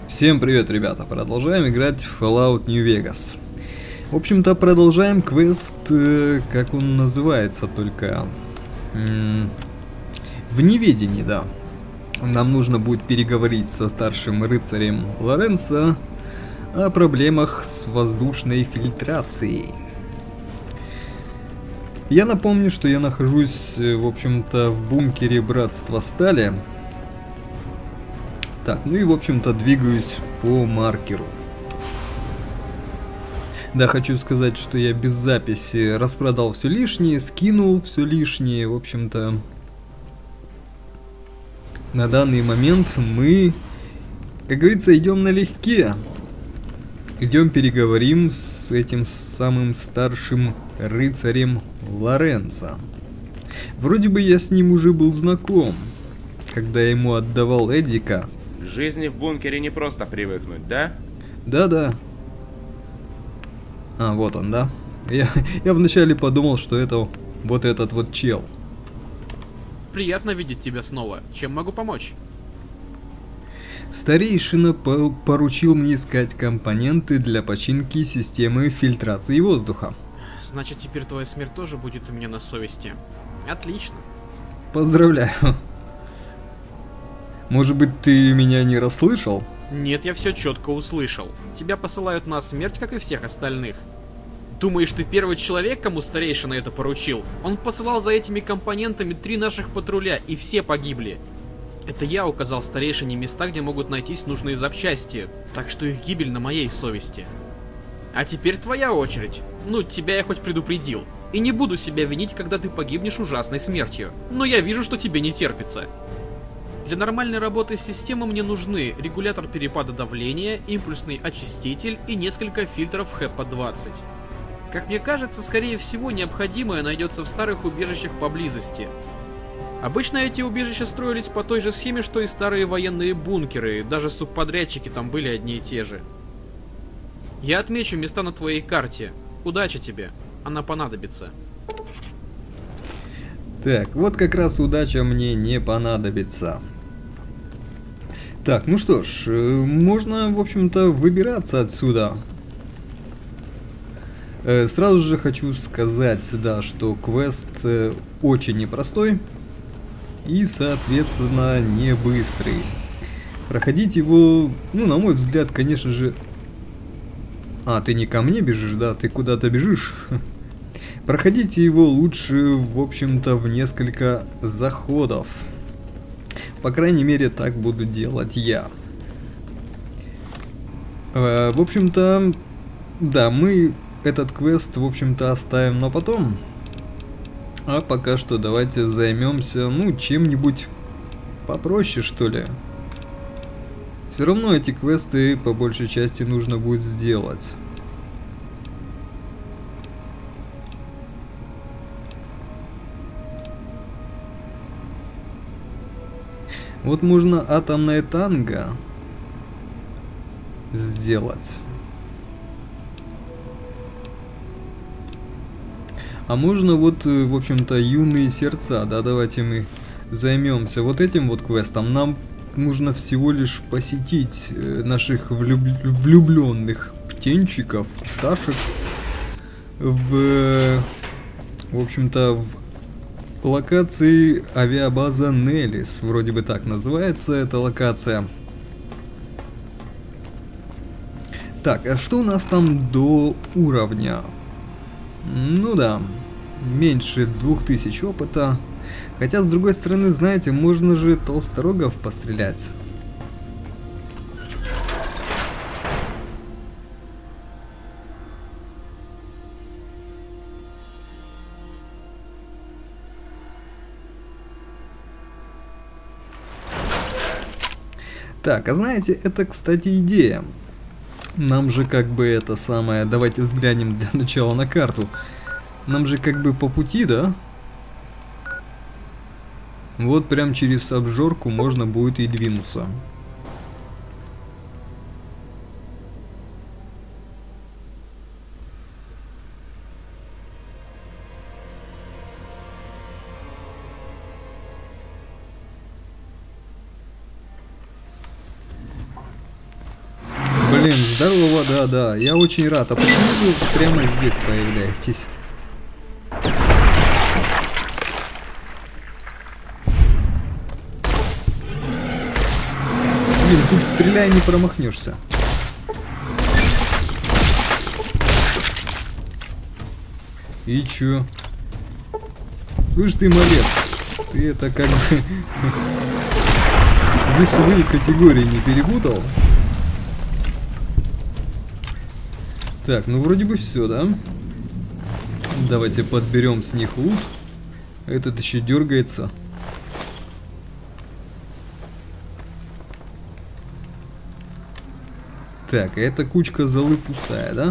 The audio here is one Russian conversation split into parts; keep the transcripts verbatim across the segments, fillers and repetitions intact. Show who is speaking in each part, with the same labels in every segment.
Speaker 1: Всем привет, ребята! Продолжаем играть в Fallout New Vegas. В общем-то, продолжаем квест, э, как он называется, только м в неведении, да. Нам нужно будет переговорить со старшим рыцарем Лоренцо о проблемах с воздушной фильтрацией. Я напомню, что я нахожусь, в общем-то, в бункере Братства Стали. Так, ну и, в общем-то, двигаюсь по маркеру. Да, хочу сказать, что я без записи распродал все лишнее, скинул все лишнее. В общем-то, на данный момент мы, как говорится, идем налегке. Идем переговорим с этим самым старшим рыцарем Лоренцо. Вроде бы я с ним уже был знаком, когда я ему отдавал Эдика.
Speaker 2: К жизни в бункере не просто привыкнуть, да?
Speaker 1: Да-да. А, вот он, да? Я, я вначале подумал, что это вот этот вот чел.
Speaker 3: Приятно видеть тебя снова. Чем могу помочь?
Speaker 1: Старейшина по поручил мне искать компоненты для починки системы фильтрации воздуха.
Speaker 3: Значит, теперь твоя смерть тоже будет у меня на совести. Отлично.
Speaker 1: Поздравляю. Может быть, ты меня не расслышал?
Speaker 3: Нет, я все четко услышал. Тебя посылают на смерть, как и всех остальных. Думаешь, ты первый человек, кому старейшина это поручил? Он посылал за этими компонентами три наших патруля, и все погибли. Это я указал старейшине места, где могут найтись нужные запчасти, так что их гибель на моей совести. А теперь твоя очередь. Ну, тебя я хоть предупредил. И не буду себя винить, когда ты погибнешь ужасной смертью. Но я вижу, что тебе не терпится. Для нормальной работы системы мне нужны регулятор перепада давления, импульсный очиститель и несколько фильтров хэпа двадцать. Как мне кажется, скорее всего, необходимое найдется в старых убежищах поблизости. Обычно эти убежища строились по той же схеме, что и старые военные бункеры, даже субподрядчики там были одни и те же. Я отмечу места на твоей карте. Удачи тебе, она понадобится.
Speaker 1: Так, вот как раз удача мне не понадобится. Так, ну что ж, э, можно, в общем-то, выбираться отсюда. Э, сразу же хочу сказать, да, что квест э, очень непростой и, соответственно, не быстрый. Проходить его, ну, на мой взгляд, конечно же... А, ты не ко мне бежишь, да? Ты куда-то бежишь? Проходите его лучше, в общем-то, в несколько заходов. По крайней мере, так буду делать я. Э, в общем-то, да, мы этот квест, в общем-то, оставим на потом. А пока что давайте займемся, ну, чем-нибудь попроще, что ли. Все равно эти квесты, по большей части, нужно будет сделать. Вот можно атомное танго сделать. А можно вот, в общем-то, юные сердца, да, давайте мы займемся вот этим вот квестом. Нам нужно всего лишь посетить наших влюб... влюбленных птенчиков, пташек в, в общем-то, в локации авиабаза Неллис, вроде бы так называется эта локация. Так, а что у нас там до уровня? Ну да, меньше двух тысяч опыта. Хотя, с другой стороны, знаете, можно же толсторогов пострелять. Так, а знаете, это, кстати, идея. Нам же как бы это самое... Давайте взглянем для начала на карту. Нам же как бы по пути, да? Вот прям через обжорку можно будет и двинуться. Блин, здорово, да-да, я очень рад. А почему вы прямо здесь появляетесь? Блин, тут стреляй, не промахнешься. И чё? Слышь ты, малец, ты это как бы весовые категории не перепутал? Так, ну вроде бы все, да? Давайте подберем с них лут. Этот еще дергается. Так, а эта кучка золы пустая, да?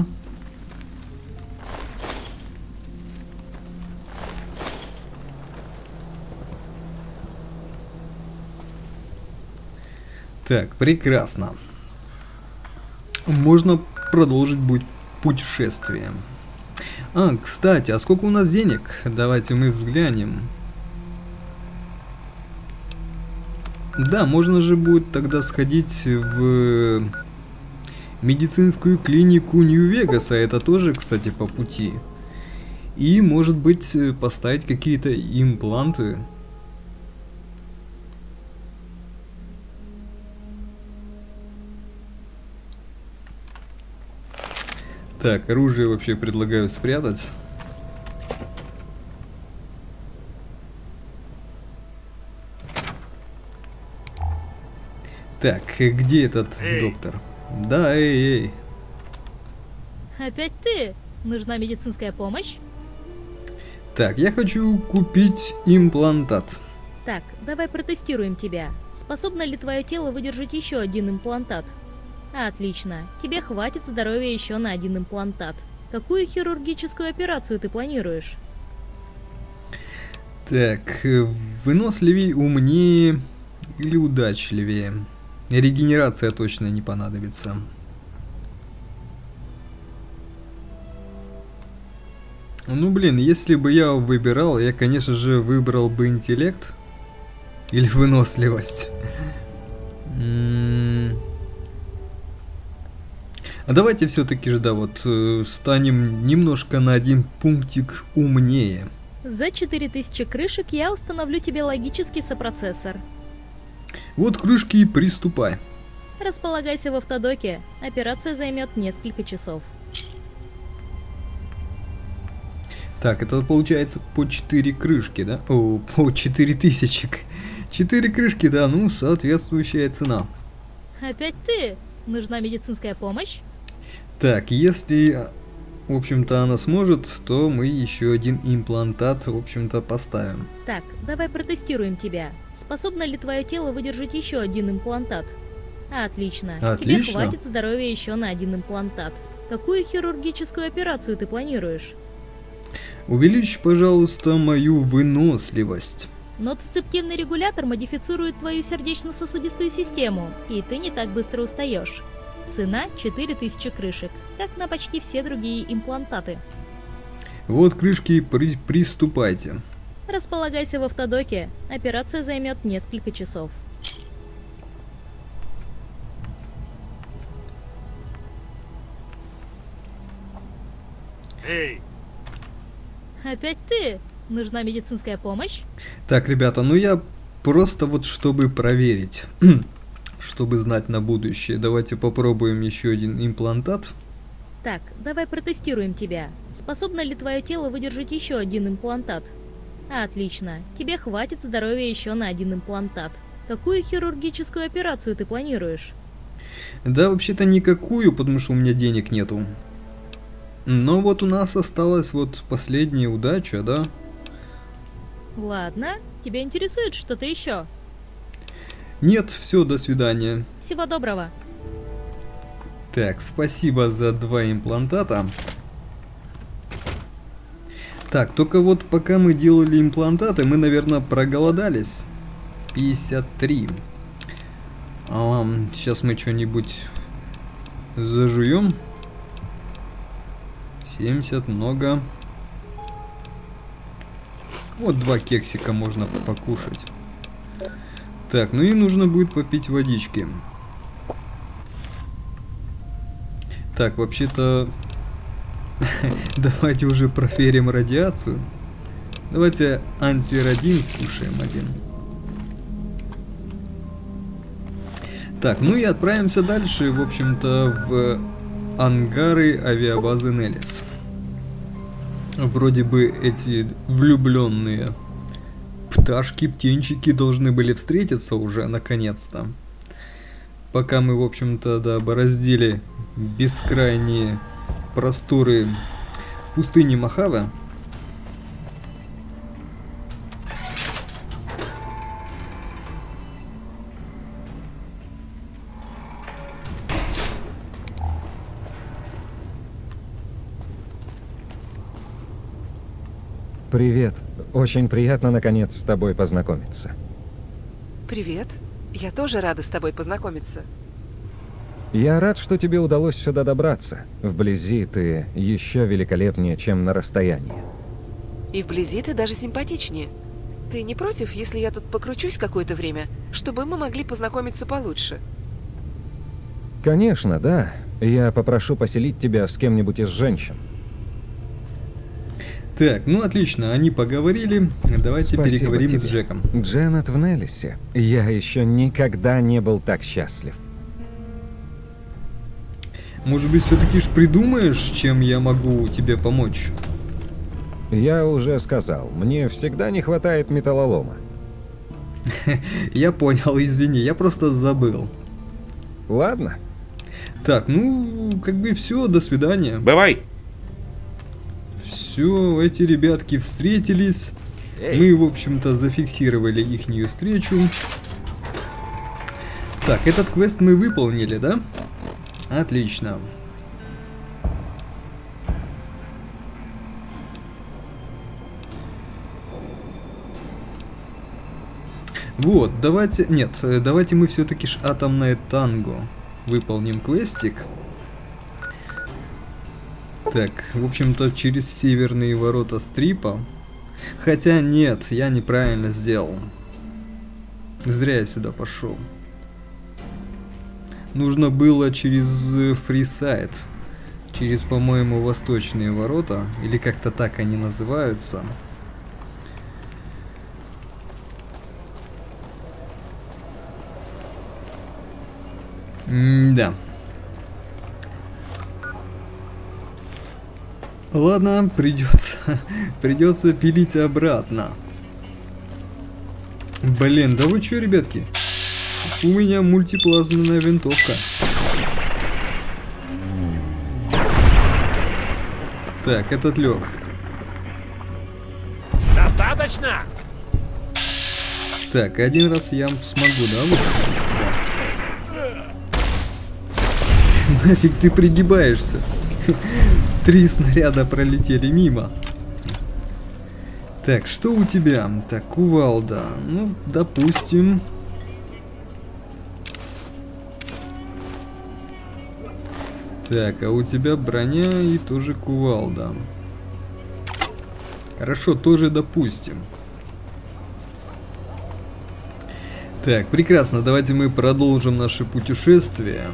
Speaker 1: Так, прекрасно. Можно продолжить будет путешествие. А, кстати, а сколько у нас денег? Давайте мы взглянем. Да, можно же будет тогда сходить в медицинскую клинику Нью-Вегаса. Это тоже, кстати, по пути. И, может быть, поставить какие-то импланты. Так, оружие вообще предлагаю спрятать. Так, где этот эй. доктор? Да, эй, эй.
Speaker 4: Опять ты? Нужна медицинская помощь?
Speaker 1: Так, я хочу купить имплантат.
Speaker 4: Так, давай протестируем тебя. Способно ли твое тело выдержать еще один имплантат? Отлично. Тебе хватит здоровья еще на один имплантат. Какую хирургическую операцию ты планируешь?
Speaker 1: Так, выносливее, умнее или удачливее? Регенерация точно не понадобится. Ну блин, если бы я выбирал, я, конечно же, выбрал бы интеллект или выносливость. М-м- А давайте все-таки же, да, вот э, станем немножко на один пунктик умнее.
Speaker 4: За четыре тысячи крышек я установлю тебе логический сопроцессор.
Speaker 1: Вот крышки и приступай.
Speaker 4: Располагайся в автодоке. Операция займет несколько часов.
Speaker 1: Так, это получается по четыре крышки, да? О, по четыре тысячи. четыре крышки, да, ну, соответствующая цена.
Speaker 4: Опять ты? Нужна медицинская помощь?
Speaker 1: Так, если, в общем-то, она сможет, то мы еще один имплантат, в общем-то, поставим.
Speaker 4: Так, давай протестируем тебя. Способно ли твое тело выдержать еще один имплантат? Отлично.
Speaker 1: Отлично.
Speaker 4: Тебе хватит здоровья еще на один имплантат. Какую хирургическую операцию ты планируешь?
Speaker 1: Увеличь, пожалуйста, мою выносливость.
Speaker 4: Но цицептивный регулятор модифицирует твою сердечно-сосудистую систему, и ты не так быстро устаешь. Цена четыре тысячи крышек, как на почти все другие имплантаты.
Speaker 1: Вот крышки, при приступайте.
Speaker 4: Располагайся в автодоке. Операция займет несколько часов.
Speaker 2: Эй!
Speaker 4: Опять ты? Нужна медицинская помощь?
Speaker 1: Так, ребята, ну я просто вот чтобы проверить, чтобы знать на будущее, давайте попробуем еще один имплантат.
Speaker 4: Так, давай протестируем тебя. Способно ли твое тело выдержать еще один имплантат? Отлично. Тебе хватит здоровья еще на один имплантат. Какую хирургическую операцию ты планируешь?
Speaker 1: Да, вообще-то никакую, потому что у меня денег нету. Но вот у нас осталась вот последняя удача, да?
Speaker 4: Ладно. Тебя интересует что-то еще?
Speaker 1: Нет, все, до свидания.
Speaker 4: Всего доброго.
Speaker 1: Так, спасибо за два имплантата. Так, только вот пока мы делали имплантаты, мы, наверное, проголодались. пятьдесят три. А, сейчас мы что-нибудь зажуем. семьдесят, много. Вот два кексика можно покушать. Так, ну и нужно будет попить водички. Так, вообще-то... Давайте уже проверим радиацию. Давайте антирадин скушаем один. Так, ну и отправимся дальше, в общем-то, в ангары авиабазы Неллис. Вроде бы эти влюбленные пташки, птенчики должны были встретиться уже, наконец-то. Пока мы, в общем-то, да, бороздили бескрайние просторы пустыни Мохаве.
Speaker 5: Привет. Очень приятно, наконец, с тобой познакомиться.
Speaker 6: Привет. Я тоже рада с тобой познакомиться.
Speaker 5: Я рад, что тебе удалось сюда добраться. Вблизи ты еще великолепнее, чем на расстоянии.
Speaker 6: И вблизи ты даже симпатичнее. Ты не против, если я тут покручусь какое-то время, чтобы мы могли познакомиться получше?
Speaker 5: Конечно, да. Я попрошу поселить тебя с кем-нибудь из женщин.
Speaker 1: Так, ну отлично, они поговорили. Давайте
Speaker 5: Спасибо
Speaker 1: переговорим
Speaker 5: тебе.
Speaker 1: с Джеком.
Speaker 5: Дженнет в Неллисе. Я еще никогда не был так счастлив.
Speaker 1: Может быть, все-таки ж придумаешь, чем я могу тебе помочь?
Speaker 5: Я уже сказал, мне всегда не хватает металлолома.
Speaker 1: Я понял, извини, я просто забыл.
Speaker 5: Ладно.
Speaker 1: Так, ну, как бы все, до свидания.
Speaker 2: Бывай!
Speaker 1: Все, эти ребятки встретились.
Speaker 5: Эй.
Speaker 1: Мы, в общем-то, зафиксировали ихнюю встречу. Так, этот квест мы выполнили, да? Отлично. Вот, давайте... Нет, давайте мы все-таки ж атомное танго выполним квестик. Так, в общем-то, через северные ворота Стрипа. Хотя нет, я неправильно сделал. Зря я сюда пошел. Нужно было через Фрисайд. Через, по-моему, восточные ворота. Или как-то так они называются. М-да. Ладно, придется, придется пилить обратно. Блин, да вы чё, ребятки? У меня мультиплазменная винтовка. Так, этот лег.
Speaker 7: Достаточно!
Speaker 1: Так, один раз я смогу, да, выстрелить в тебя? Нафиг ты пригибаешься? Три снаряда пролетели мимо. Так, что у тебя? Так, кувалда. Ну, допустим. Так, а у тебя броня и тоже кувалда. Хорошо, тоже допустим. Так, прекрасно. Давайте мы продолжим наше путешествие.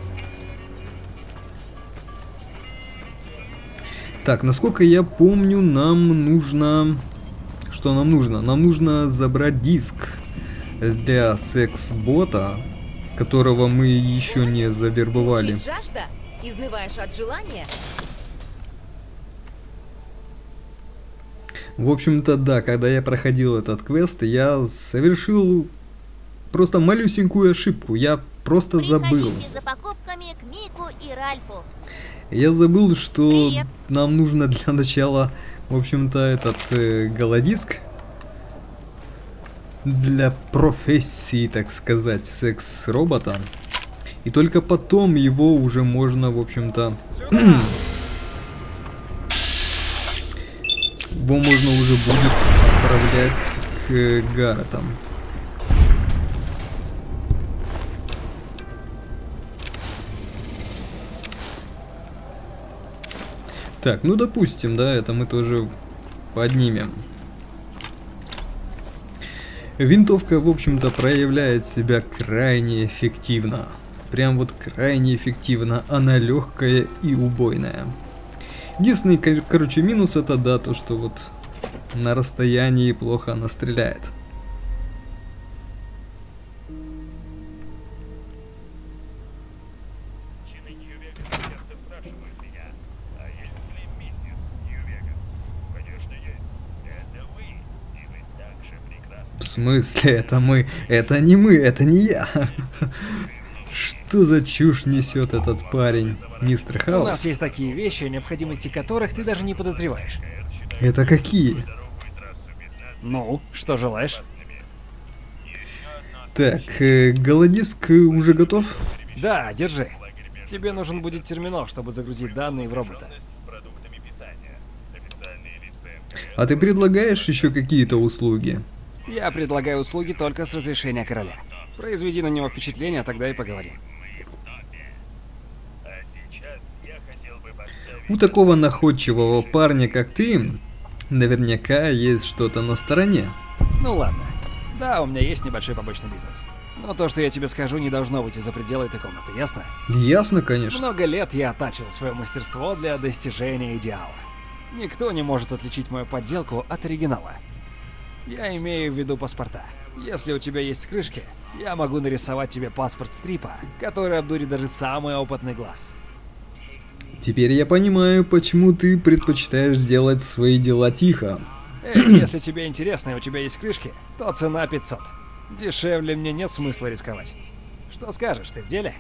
Speaker 1: Так, насколько я помню, нам нужно... Что нам нужно? Нам нужно забрать диск для секс-бота, которого мы еще не завербовали.
Speaker 8: Мучает жажда? Изнываешь от желания?
Speaker 1: В общем-то, да, когда я проходил этот квест, я совершил просто малюсенькую ошибку. Я просто забыл.
Speaker 8: Приходите за покупками к Мику и Ральфу.
Speaker 1: Я забыл, что
Speaker 8: Привет.
Speaker 1: нам нужно для начала, в общем-то, этот э, голодиск для профессии, так сказать, секс-робота. И только потом его уже можно, в общем-то, его можно уже будет отправлять к Гарретам. Так, ну допустим, да, это мы тоже поднимем. Винтовка, в общем-то, проявляет себя крайне эффективно. прям вот крайне эффективно. Она легкая и убойная. Единственный, кор короче, минус это, да, то, что вот на расстоянии плохо она стреляет. В смысле, это мы? Это не мы, это не я. Что за чушь несет этот парень, мистер Хаус?
Speaker 7: У нас есть такие вещи, о необходимости которых ты даже не подозреваешь.
Speaker 1: Это какие?
Speaker 7: Ну, что желаешь?
Speaker 1: Так, э, голодиск уже готов?
Speaker 7: Да, держи. Тебе нужен будет терминал, чтобы загрузить данные в робота.
Speaker 1: А ты предлагаешь еще какие-то услуги?
Speaker 7: Я предлагаю услуги только с разрешения короля. Произведи на него впечатление, а тогда и поговорим.
Speaker 1: У такого находчивого парня, как ты, наверняка есть что-то на стороне.
Speaker 7: Ну ладно. Да, у меня есть небольшой побочный бизнес. Но то, что я тебе скажу, не должно выйти за пределы этой комнаты, ясно?
Speaker 1: Ясно, конечно.
Speaker 7: Много лет я оттачивал свое мастерство для достижения идеала. Никто не может отличить мою подделку от оригинала. Я имею в виду паспорта. Если у тебя есть крышки, я могу нарисовать тебе паспорт стрипа, который обдурит даже самый опытный глаз.
Speaker 1: Теперь я понимаю, почему ты предпочитаешь делать свои дела тихо.
Speaker 7: Эй, если тебе интересно и у тебя есть крышки, то цена пятьсот. Дешевле мне нет смысла рисковать. Что скажешь, ты в деле?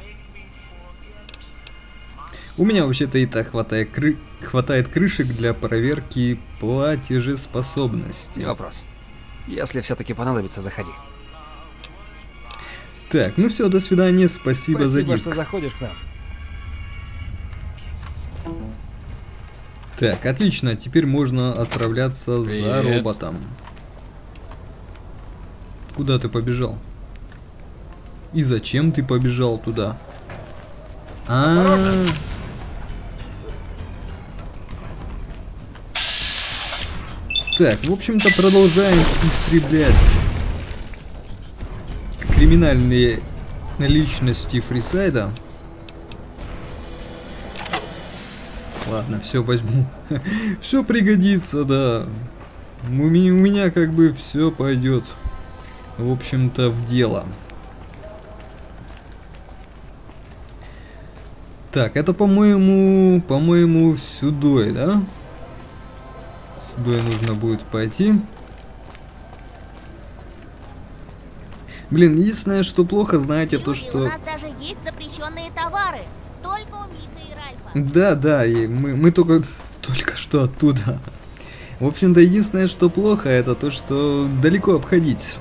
Speaker 1: У меня вообще-то и так хватает, кры... хватает крышек для проверки платежеспособности.
Speaker 7: Не вопрос. Если все-таки понадобится, заходи.
Speaker 1: Так, ну все, до свидания, спасибо,
Speaker 7: Спасибо,
Speaker 1: за диск.
Speaker 7: что заходишь к нам.
Speaker 1: Так, отлично, теперь можно отправляться
Speaker 3: Привет.
Speaker 1: за роботом. Куда ты побежал? И зачем ты побежал туда? А, -а, -а. Так, в общем-то, продолжаем истреблять криминальные личности Фрисайда. Ладно, все возьму. Все пригодится, да. У меня, у меня как бы все пойдет, в общем-то, в дело. Так, это, по-моему, по-моему, сюда, да? Сюда нужно будет пойти. Блин, единственное, что плохо, знаете, то,
Speaker 8: Люди,
Speaker 1: что...
Speaker 8: у нас даже есть запрещенные товары. Только у Мика и Ральфа.
Speaker 1: Да, да, и мы, мы только, только что оттуда. В общем-то, единственное, что плохо, это то, что далеко обходить.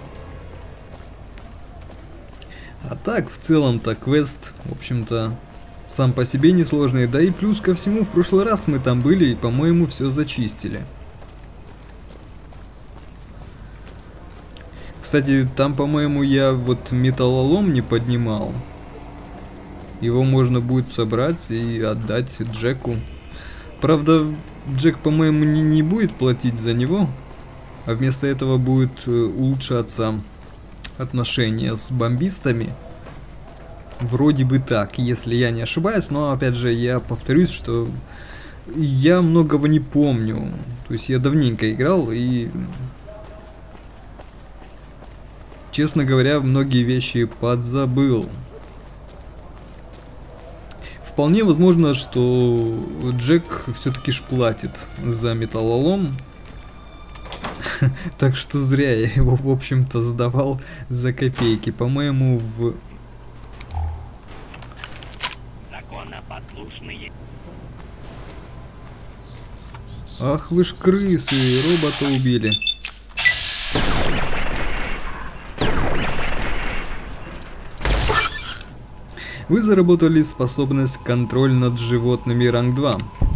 Speaker 1: А так, в целом-то, квест, в общем-то, сам по себе несложный. Да и плюс ко всему, в прошлый раз мы там были и, по-моему, все зачистили. Кстати, там, по-моему, я вот металлолом не поднимал. Его можно будет собрать и отдать Джеку. Правда, Джек, по-моему, не, не будет платить за него, а вместо этого будет улучшаться отношения с бомбистами. Вроде бы так, если я не ошибаюсь, но опять же я повторюсь, что я многого не помню. То есть я давненько играл и... Честно говоря, многие вещи подзабыл. Вполне возможно, что Джек все-таки ж платит за металлолом. Так что зря я его, в общем-то, сдавал за копейки. По-моему, в...
Speaker 9: Законопослушные.
Speaker 1: Ах вы ж крысы, робота убили. Вы заработали способность контроль над животными ранг два.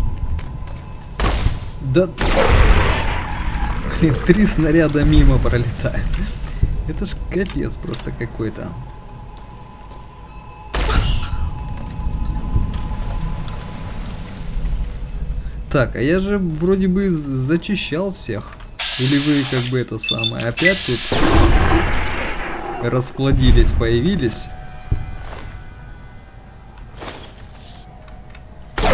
Speaker 1: Да... Блин, три снаряда мимо пролетают. Это ж капец просто какой-то. Так, а я же вроде бы зачищал всех. Или вы как бы это самое опять тут расплодились, появились?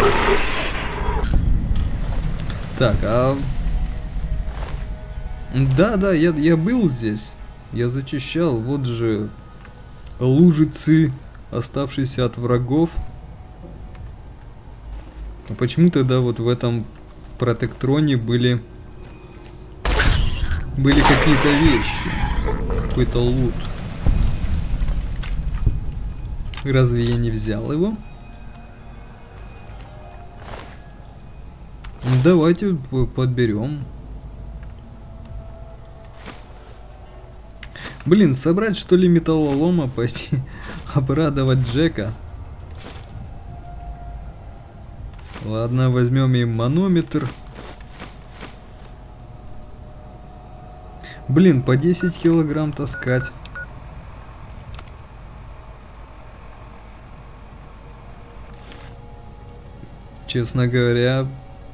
Speaker 1: Так, а... Да, да, я, я был здесь. Я зачищал. Вот же лужицы, оставшиеся от врагов. А почему тогда вот в этом протектроне были... Были какие-то вещи? Какой-то лут. Разве я не взял его? Давайте подберем. Блин, собрать что ли металлолома, пойти обрадовать Джека. Ладно, возьмем и манометр. Блин, по десять килограмм таскать. Честно говоря...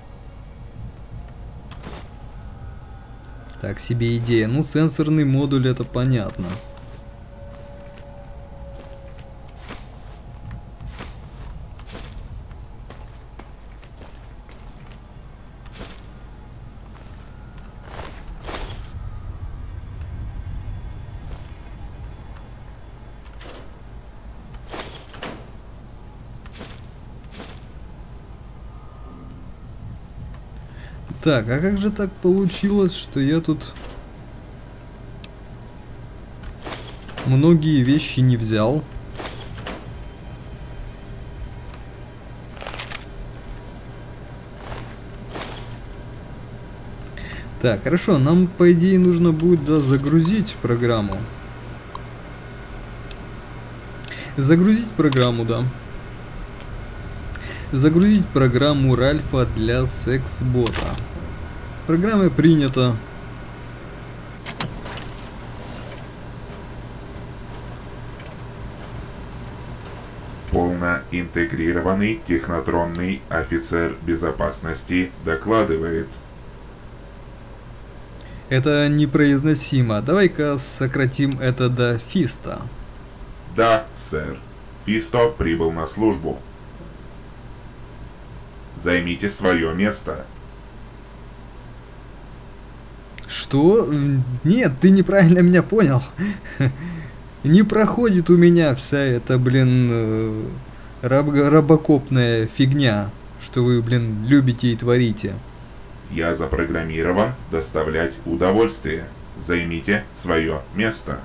Speaker 1: Так себе идея. Ну, сенсорный модуль, это понятно. Так, а как же так получилось, что я тут многие вещи не взял? Так, хорошо, нам по идее нужно будет, да, загрузить программу. Загрузить программу, да. Загрузить программу Ральфа для секс-бота. Программа принята.
Speaker 9: Полно интегрированный технотронный офицер безопасности докладывает.
Speaker 1: Это непроизносимо. Давай-ка сократим это до Фиста.
Speaker 9: Да, сэр. Фисто прибыл на службу. Займите свое место.
Speaker 1: Что? Нет, ты неправильно меня понял. Не проходит у меня вся эта, блин, раб рабокопная фигня, что вы, блин, любите и творите.
Speaker 9: Я запрограммирован доставлять удовольствие. Займите свое место.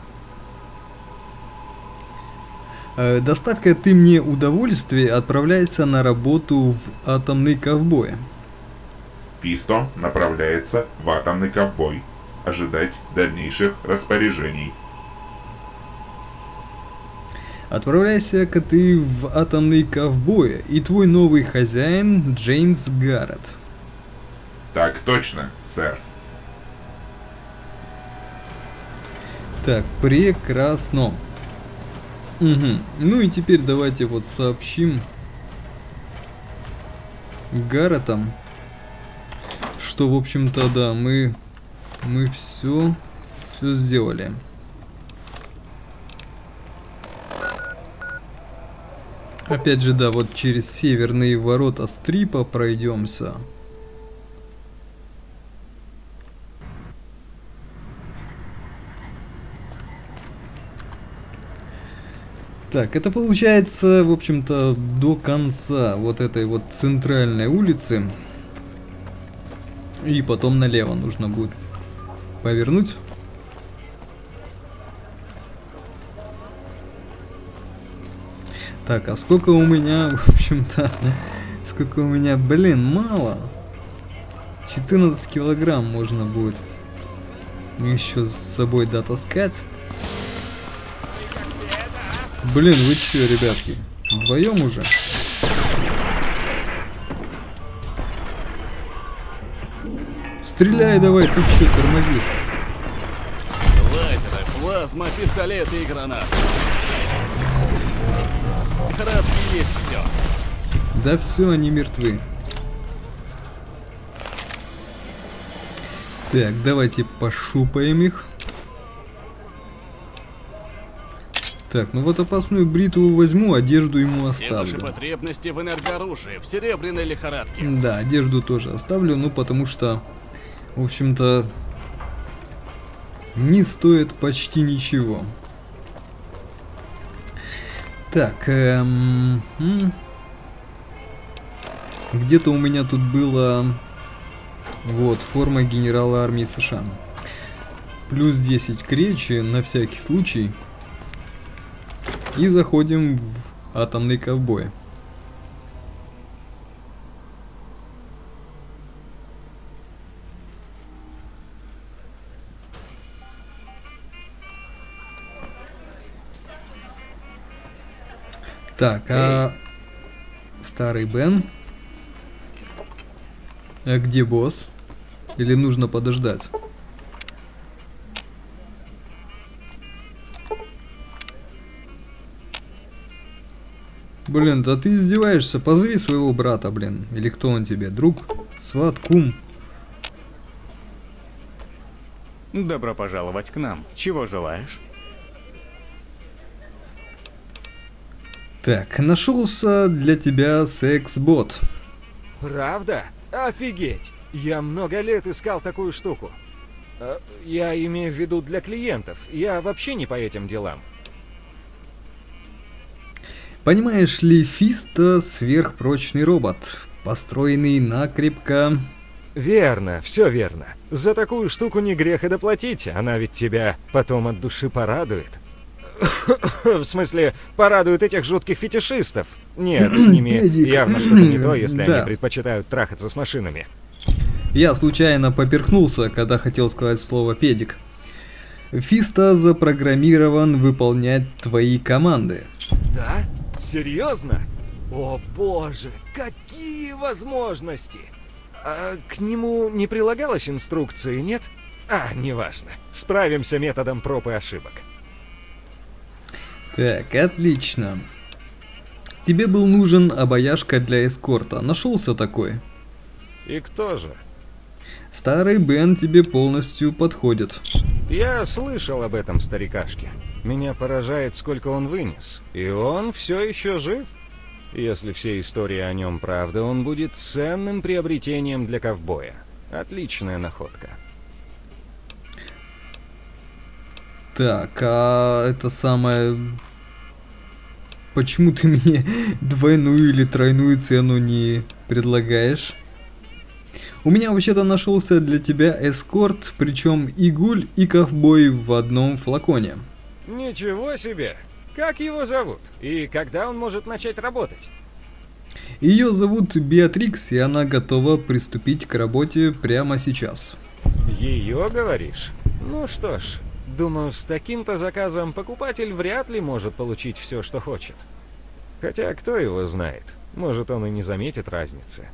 Speaker 1: Доставка «Ты мне удовольствие» отправляется на работу в атомный ковбой.
Speaker 9: Фисто направляется в атомный ковбой. Ожидать дальнейших распоряжений.
Speaker 1: Отправляйся-ка ты в атомный ковбой, и твой новый хозяин Джеймс Гаррет.
Speaker 9: Так точно, сэр.
Speaker 1: Так, прекрасно. Угу. Ну и теперь давайте вот сообщим Гарретам, что, в общем-то, да, мы мы все все сделали. Опять же, да, вот через северные ворота Стрипа пройдемся. Так, это получается, в общем-то, до конца вот этой вот центральной улицы. И потом налево нужно будет повернуть. Так, а сколько у меня, в общем-то, сколько у меня, блин, мало. четырнадцать килограмм можно будет еще с собой дотаскать. Блин, вы че, ребятки, вдвоем уже? Стреляй давай, ты че тормозишь?
Speaker 10: Лазеры, плазма, пистолеты и гранаты. Коробки есть все.
Speaker 1: Да все, они мертвы. Так, давайте пошупаем их. Так, ну вот опасную бритву возьму, одежду ему
Speaker 10: Все ваши
Speaker 1: оставлю.
Speaker 10: потребности в энергооружии, в серебряной лихорадке.
Speaker 1: Да, одежду тоже оставлю, ну потому что, в общем-то, не стоит почти ничего. Так, эм, м. где-то у меня тут было, вот, форма генерала армии США. Плюс десять к речи, на всякий случай. И заходим в атомный ковбой. Так, а старый Бен? А где босс? Или нужно подождать? Блин, да ты издеваешься? Позови своего брата, блин. Или кто он тебе? Друг? Сват? Кум?
Speaker 11: Добро пожаловать к нам. Чего желаешь?
Speaker 1: Так, нашелся для тебя секс-бот.
Speaker 12: Правда? Офигеть! Я много лет искал такую штуку. Э, Я имею в виду для клиентов. Я вообще не по этим делам.
Speaker 1: Понимаешь ли, Фиста сверхпрочный робот, построенный накрепко.
Speaker 12: Верно, все верно. За такую штуку не грех и доплатить, она ведь тебя потом от души порадует. В смысле, порадует этих жутких фетишистов. Нет, с ними явно что-то не то, если
Speaker 1: Да.
Speaker 12: они предпочитают трахаться с машинами.
Speaker 1: Я случайно поперхнулся, когда хотел сказать слово педик. Фиста запрограммирован выполнять твои команды.
Speaker 12: Да? Серьезно? О боже, какие возможности! А к нему не прилагалась инструкции, нет? А, неважно. Справимся методом проб и ошибок.
Speaker 1: Так, отлично. Тебе был нужен обаяшка для эскорта. Нашелся такой?
Speaker 12: И кто же?
Speaker 1: Старый Бен тебе полностью подходит.
Speaker 12: Я слышал об этом старикашке. Меня поражает, сколько он вынес. И он все еще жив. Если все истории о нем правда, он будет ценным приобретением для ковбоя. Отличная находка.
Speaker 1: Так, а это самое... Почему ты мне двойную или тройную цену не предлагаешь? У меня вообще-то нашелся для тебя эскорт, причем и гуль, и ковбой в одном флаконе.
Speaker 12: Ничего себе! Как его зовут? И когда он может начать работать?
Speaker 1: Ее зовут Беатрикс, и она готова приступить к работе прямо сейчас.
Speaker 12: Ее, говоришь? Ну что ж, думаю, с таким-то заказом покупатель вряд ли может получить все, что хочет. Хотя, кто его знает? Может, он и не заметит разницы.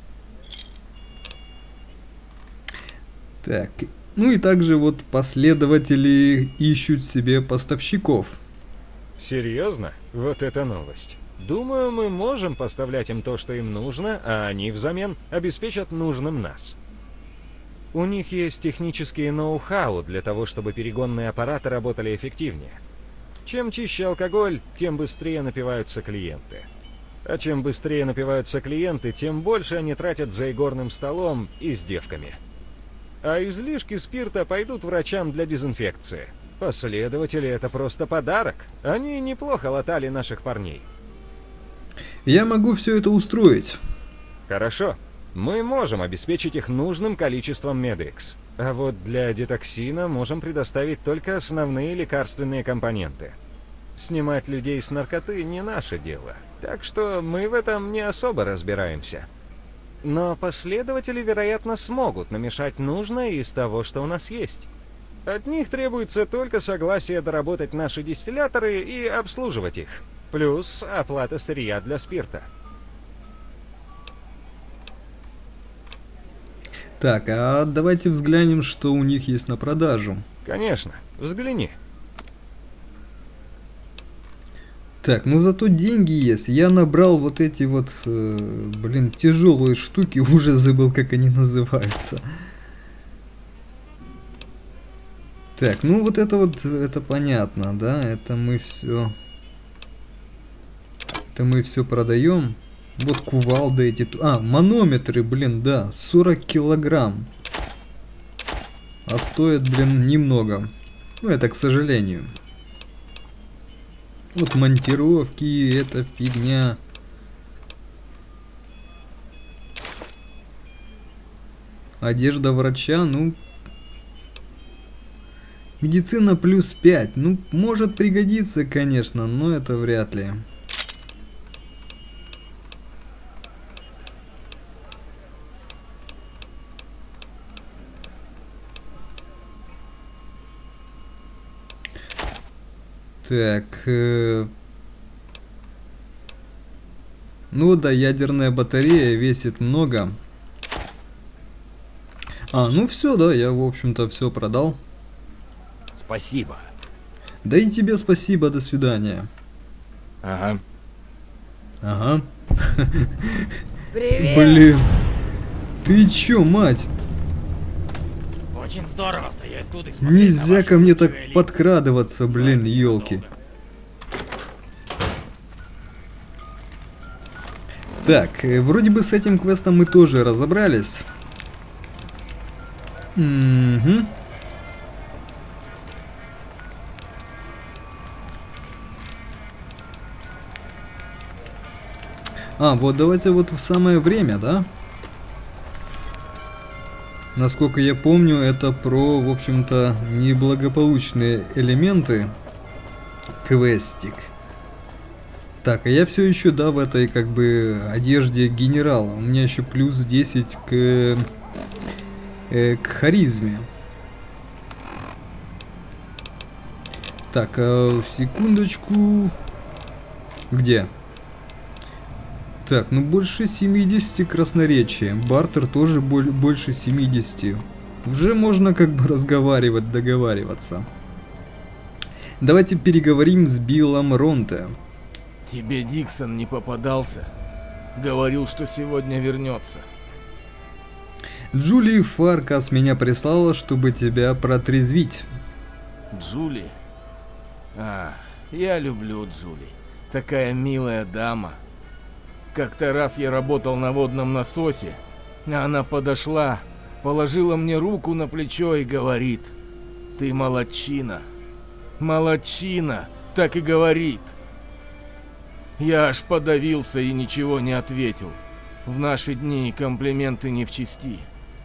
Speaker 1: Так, ну и также вот последователи ищут себе поставщиков.
Speaker 12: Серьезно? Вот это новость. Думаю, мы можем поставлять им то, что им нужно, а они взамен обеспечат нужным нас. У них есть технические ноу-хау для того, чтобы перегонные аппараты работали эффективнее. Чем чище алкоголь, тем быстрее напиваются клиенты. А чем быстрее напиваются клиенты, тем больше они тратят за игорным столом и с девками. А излишки спирта пойдут врачам для дезинфекции. Последователи — это просто подарок. Они неплохо латали наших парней.
Speaker 1: Я могу все это устроить.
Speaker 12: Хорошо. Мы можем обеспечить их нужным количеством медикс. А вот для детоксина можем предоставить только основные лекарственные компоненты. Снимать людей с наркоты не наше дело. Так что мы в этом не особо разбираемся. Но последователи, вероятно, смогут намешать нужное из того, что у нас есть. От них требуется только согласие доработать наши дистилляторы и обслуживать их. Плюс оплата сырья для спирта.
Speaker 1: Так, а давайте взглянем, что у них есть на продажу.
Speaker 12: Конечно, взгляни.
Speaker 1: Так, ну зато деньги есть. Я набрал вот эти вот, э, блин, тяжелые штуки, уже забыл, как они называются. Так, ну вот это вот, это понятно, да? Это мы все... Это мы все продаем. Вот кувалды эти... А, манометры, блин, да. сорок килограмм. А стоит, блин, немного. Ну, это к сожалению. Вот монтировки, это фигня. Одежда врача, ну... Медицина плюс пять. Ну, может пригодиться, конечно, но это вряд ли. Так. Э... Ну да, ядерная батарея весит много. А, ну все, да, я, в общем-то, все продал.
Speaker 13: Спасибо.
Speaker 1: Да и тебе спасибо, до свидания.
Speaker 13: Ага.
Speaker 1: Ага.
Speaker 14: Привет.
Speaker 1: Блин. Ты чё, мать?
Speaker 14: Очень здорово стоять тут и смотреть.
Speaker 1: Нельзя ко мне так подкрадываться, блин, елки. Так, э, вроде бы с этим квестом мы тоже разобрались. Угу. А, вот давайте вот в самое время, да? Насколько я помню, это про, в общем-то, неблагополучные элементы. Квестик. Так, а я все еще, да, в этой, как бы, одежде генерала. У меня еще плюс десять к, э, к харизме. Так, а, секундочку. Где? Так, ну больше семидесяти красноречия. Бартер тоже боль, больше семидесяти. Уже можно как бы разговаривать, договариваться. Давайте переговорим с Биллом Ронте.
Speaker 10: Тебе Диксон не попадался? Говорил, что сегодня вернется.
Speaker 1: Джули Фаркас меня прислала, чтобы тебя протрезвить.
Speaker 10: Джули? А, я люблю Джули. Такая милая дама. Как-то раз я работал на водном насосе, а она подошла, положила мне руку на плечо и говорит: «Ты молодчина, молодчина», так и говорит. Я аж подавился и ничего не ответил. В наши дни комплименты не в чести.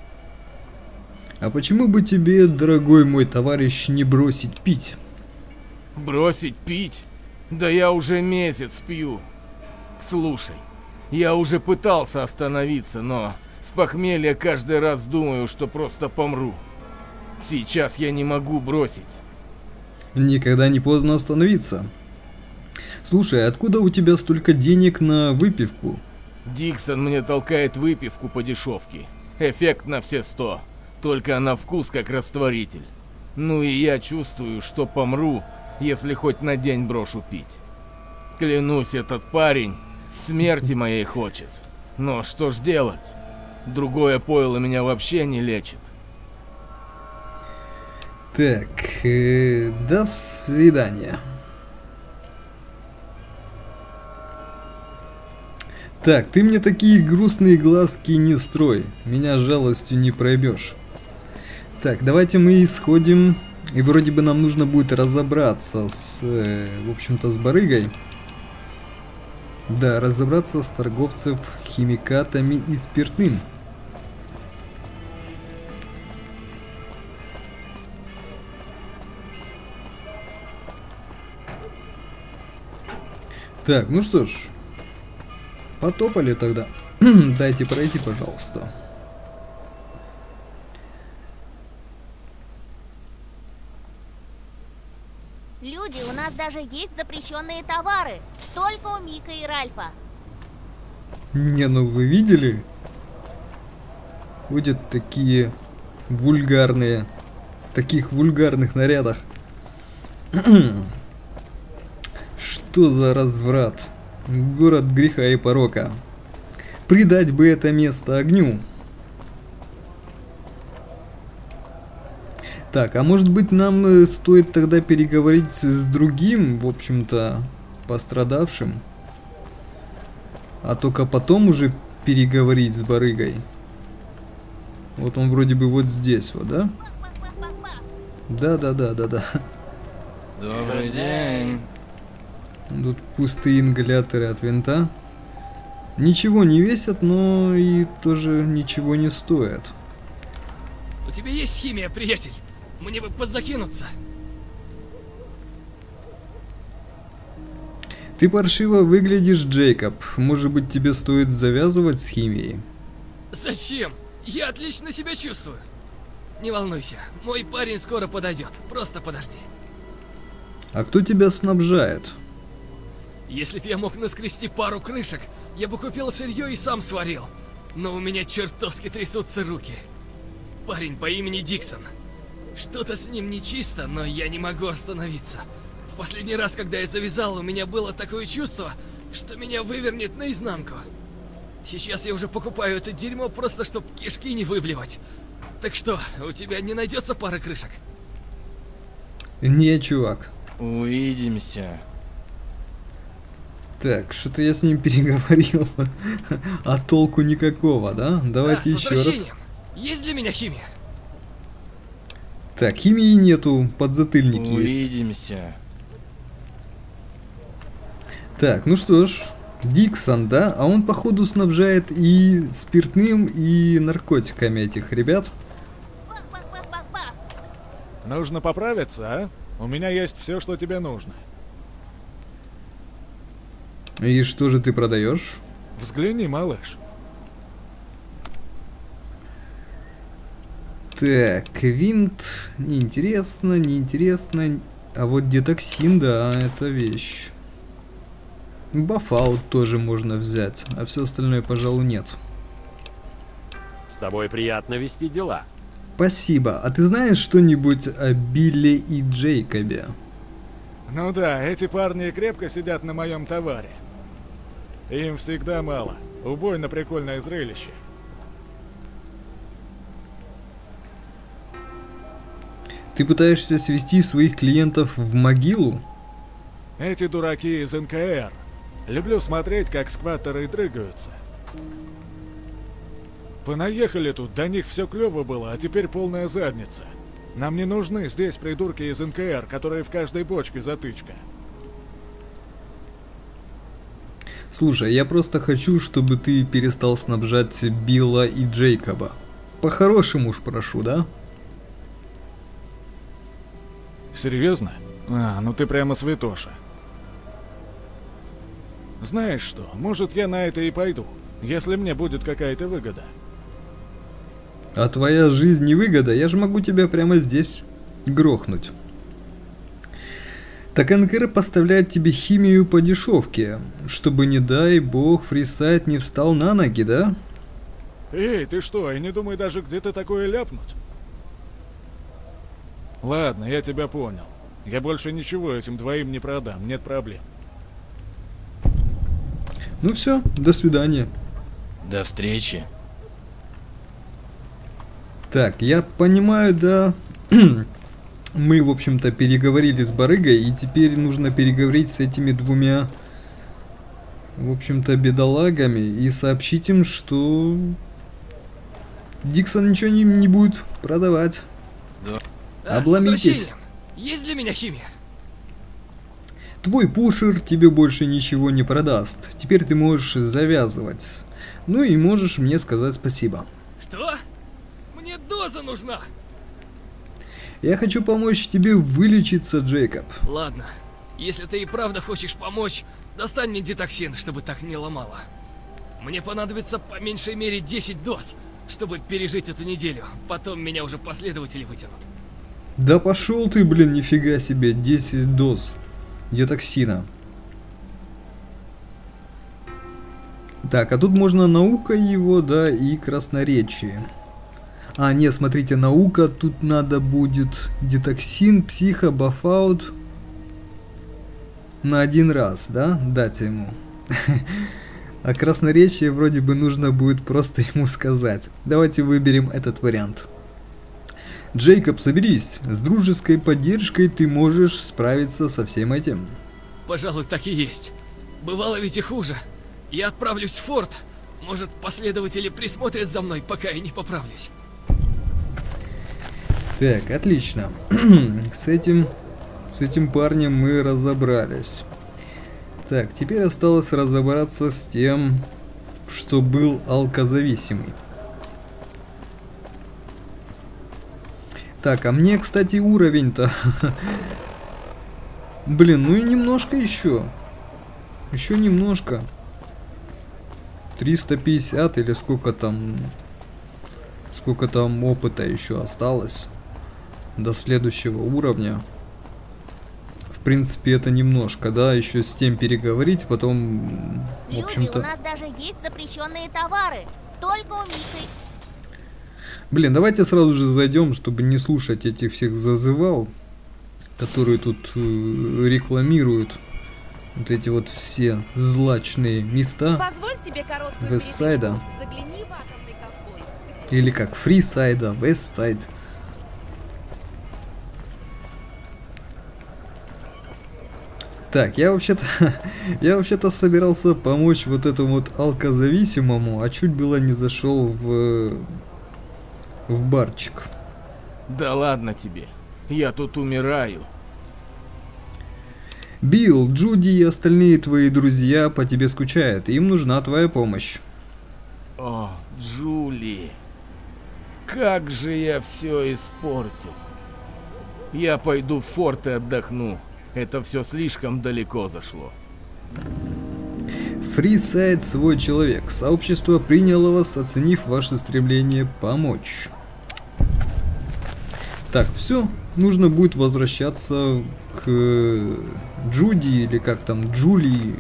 Speaker 1: А почему бы тебе, дорогой мой товарищ, не бросить пить?
Speaker 10: Бросить пить? Да я уже месяц пью. Слушай, я уже пытался остановиться, но с похмелья каждый раз думаю, что просто помру. Сейчас я не могу бросить.
Speaker 1: Никогда не поздно остановиться. Слушай, откуда у тебя столько денег на выпивку?
Speaker 10: Диксон мне толкает выпивку по дешевке. Эффект на все сто. Только на вкус как растворитель. Ну и я чувствую, что помру, если хоть на день брошу пить. Клянусь, этот парень смерти моей хочет. Но что ж делать? Другое пойло меня вообще не лечит.
Speaker 1: Так, э, до свидания. Так, ты мне такие грустные глазки не строй. Меня жалостью не проймешь. Так, давайте мы исходим. И вроде бы нам нужно будет разобраться с, э, в общем-то, с барыгой. Да, разобраться с торговцев химикатами и спиртным. Так, ну что ж. Потопали тогда. Дайте пройти, пожалуйста.
Speaker 8: Люди, у нас даже есть запрещенные товары. Только у Мика и Ральфа.
Speaker 1: Не, ну вы видели? Ходят такие вульгарные. В таких вульгарных нарядах. Что за разврат? Город греха и порока. Придать бы это место огню. Так, а может быть нам э, стоит тогда переговорить с другим, в общем-то, пострадавшим? А только потом уже переговорить с барыгой. Вот он вроде бы вот здесь вот, да? Да-да-да-да-да.
Speaker 14: Добрый день.
Speaker 1: Тут пустые ингаляторы от винта. Ничего не весят, но и тоже ничего не стоят.
Speaker 14: У тебя есть химия, приятель? Мне бы подзакинуться.
Speaker 1: Ты паршиво выглядишь, Джейкоб. Может быть, тебе стоит завязывать с химией?
Speaker 14: Зачем? Я отлично себя чувствую. Не волнуйся, мой парень скоро подойдет. Просто подожди.
Speaker 1: А кто тебя снабжает?
Speaker 14: Если б я мог наскрести пару крышек, я бы купил сырье и сам сварил. Но у меня чертовски трясутся руки. Парень по имени Диксон. Что-то с ним нечисто, но я не могу остановиться. В последний раз, когда я завязал, у меня было такое чувство, что меня вывернет наизнанку. Сейчас я уже покупаю это дерьмо просто, чтобы кишки не выблевать. Так что, у тебя не найдется пары крышек?
Speaker 1: Не, чувак.
Speaker 10: Увидимся.
Speaker 1: Так, что-то я с ним переговорил, а толку никакого, да? Давайте
Speaker 14: а,
Speaker 1: еще раз.
Speaker 14: Есть для меня химия?
Speaker 1: Так, химии нету, подзатыльник есть.
Speaker 10: Увидимся.
Speaker 1: Так, ну что ж, Диксон, да? А он походу снабжает и спиртным, и наркотиками этих ребят.
Speaker 12: Нужно поправиться, а? У меня есть все, что тебе нужно.
Speaker 1: И что же ты продаешь?
Speaker 12: Взгляни, малыш.
Speaker 1: Так, винт. Неинтересно, неинтересно. А вот детоксин, да, это вещь. Бафаут тоже можно взять, а все остальное, пожалуй, нет.
Speaker 13: С тобой приятно вести дела.
Speaker 1: Спасибо. А ты знаешь что-нибудь о Билли и Джейкобе?
Speaker 12: Ну да, эти парни крепко сидят на моем товаре. Им всегда мало. Убойно прикольное зрелище.
Speaker 1: Ты пытаешься свести своих клиентов в могилу?
Speaker 12: Эти дураки из эн ка эр. Люблю смотреть, как скваттеры дрыгаются. Понаехали тут, до них все клево было, а теперь полная задница. Нам не нужны здесь придурки из эн ка эр, которые в каждой бочке затычка.
Speaker 1: Слушай, я просто хочу, чтобы ты перестал снабжать Билла и Джейкоба. По-хорошему уж прошу, да?
Speaker 12: Серьезно? А, ну ты прямо святоша. Знаешь что, может я на это и пойду, если мне будет какая-то выгода.
Speaker 1: А твоя жизнь не выгода, я же могу тебя прямо здесь грохнуть. Так эн ка эр поставляет тебе химию по дешевке, чтобы, не дай бог, фрисайт не встал на ноги, да?
Speaker 12: Эй, ты что, и не думай даже где-то такое ляпнуть? Ладно, я тебя понял. Я больше ничего этим двоим не продам, нет проблем.
Speaker 1: Ну все, до свидания.
Speaker 14: До встречи.
Speaker 1: Так, я понимаю, да. Мы, в общем-то, переговорили с барыгой, и теперь нужно переговорить с этими двумя, в общем-то, бедолагами и сообщить им, что Диксон ничего не, не будет продавать.
Speaker 14: Да.
Speaker 1: Обломитесь.
Speaker 14: А, есть для меня химия?
Speaker 1: Твой пушер тебе больше ничего не продаст. Теперь ты можешь завязывать. Ну и можешь мне сказать спасибо.
Speaker 14: Что? Мне доза нужна.
Speaker 1: Я хочу помочь тебе вылечиться, Джейкоб.
Speaker 14: Ладно. Если ты и правда хочешь помочь, достань мне детоксин, чтобы так не ломало. Мне понадобится по меньшей мере десять доз, чтобы пережить эту неделю. Потом меня уже последователи вытянут.
Speaker 1: Да пошел ты, блин, нифига себе, десять доз детоксина. Так, а тут можно наука его, да, и красноречие. А, не, смотрите, наука, тут надо будет детоксин, психо, бафаут. На один раз, да, дать ему. А красноречие вроде бы нужно будет просто ему сказать. Давайте выберем этот вариант. Джейкоб, соберись. С дружеской поддержкой ты можешь справиться со всем этим.
Speaker 14: Пожалуй, так и есть. Бывало ведь и хуже. Я отправлюсь в форт. Может, последователи присмотрят за мной, пока я не поправлюсь.
Speaker 1: Так, отлично. С этим, с этим парнем мы разобрались. Так, теперь осталось разобраться с тем, что был алкозависимый. Так, а мне, кстати, уровень-то... Блин, ну и немножко еще. Еще немножко. триста пятьдесят или сколько там... Сколько там опыта еще осталось до следующего уровня. В принципе, это немножко, да, еще с тем переговорить, потом, в
Speaker 8: Люди,
Speaker 1: общем-то...
Speaker 8: у нас даже есть запрещенные товары. Только у Мики.
Speaker 1: Блин, давайте сразу же зайдем, чтобы не слушать этих всех зазывал, которые тут э, рекламируют вот эти вот все злачные места.
Speaker 15: Позволь себе короткую
Speaker 1: Вестсайда.
Speaker 15: передышку. Загляни в атомный ковбой.
Speaker 1: Или как Фрисайда, Вестсайд. Так, я вообще-то я вообще-то собирался помочь вот этому вот алкозависимому, а чуть было не зашел в в барчик.
Speaker 10: Да ладно тебе, я тут умираю.
Speaker 1: Билл, Джуди и остальные твои друзья по тебе скучают, им нужна твоя помощь.
Speaker 10: О, Джули, как же я все испортил. Я пойду в форт и отдохну. Это все слишком далеко зашло.
Speaker 1: Фрисайд свой человек. Сообщество приняло вас, оценив ваше стремление помочь. Так, все. Нужно будет возвращаться к Джуди, или как там, Джули.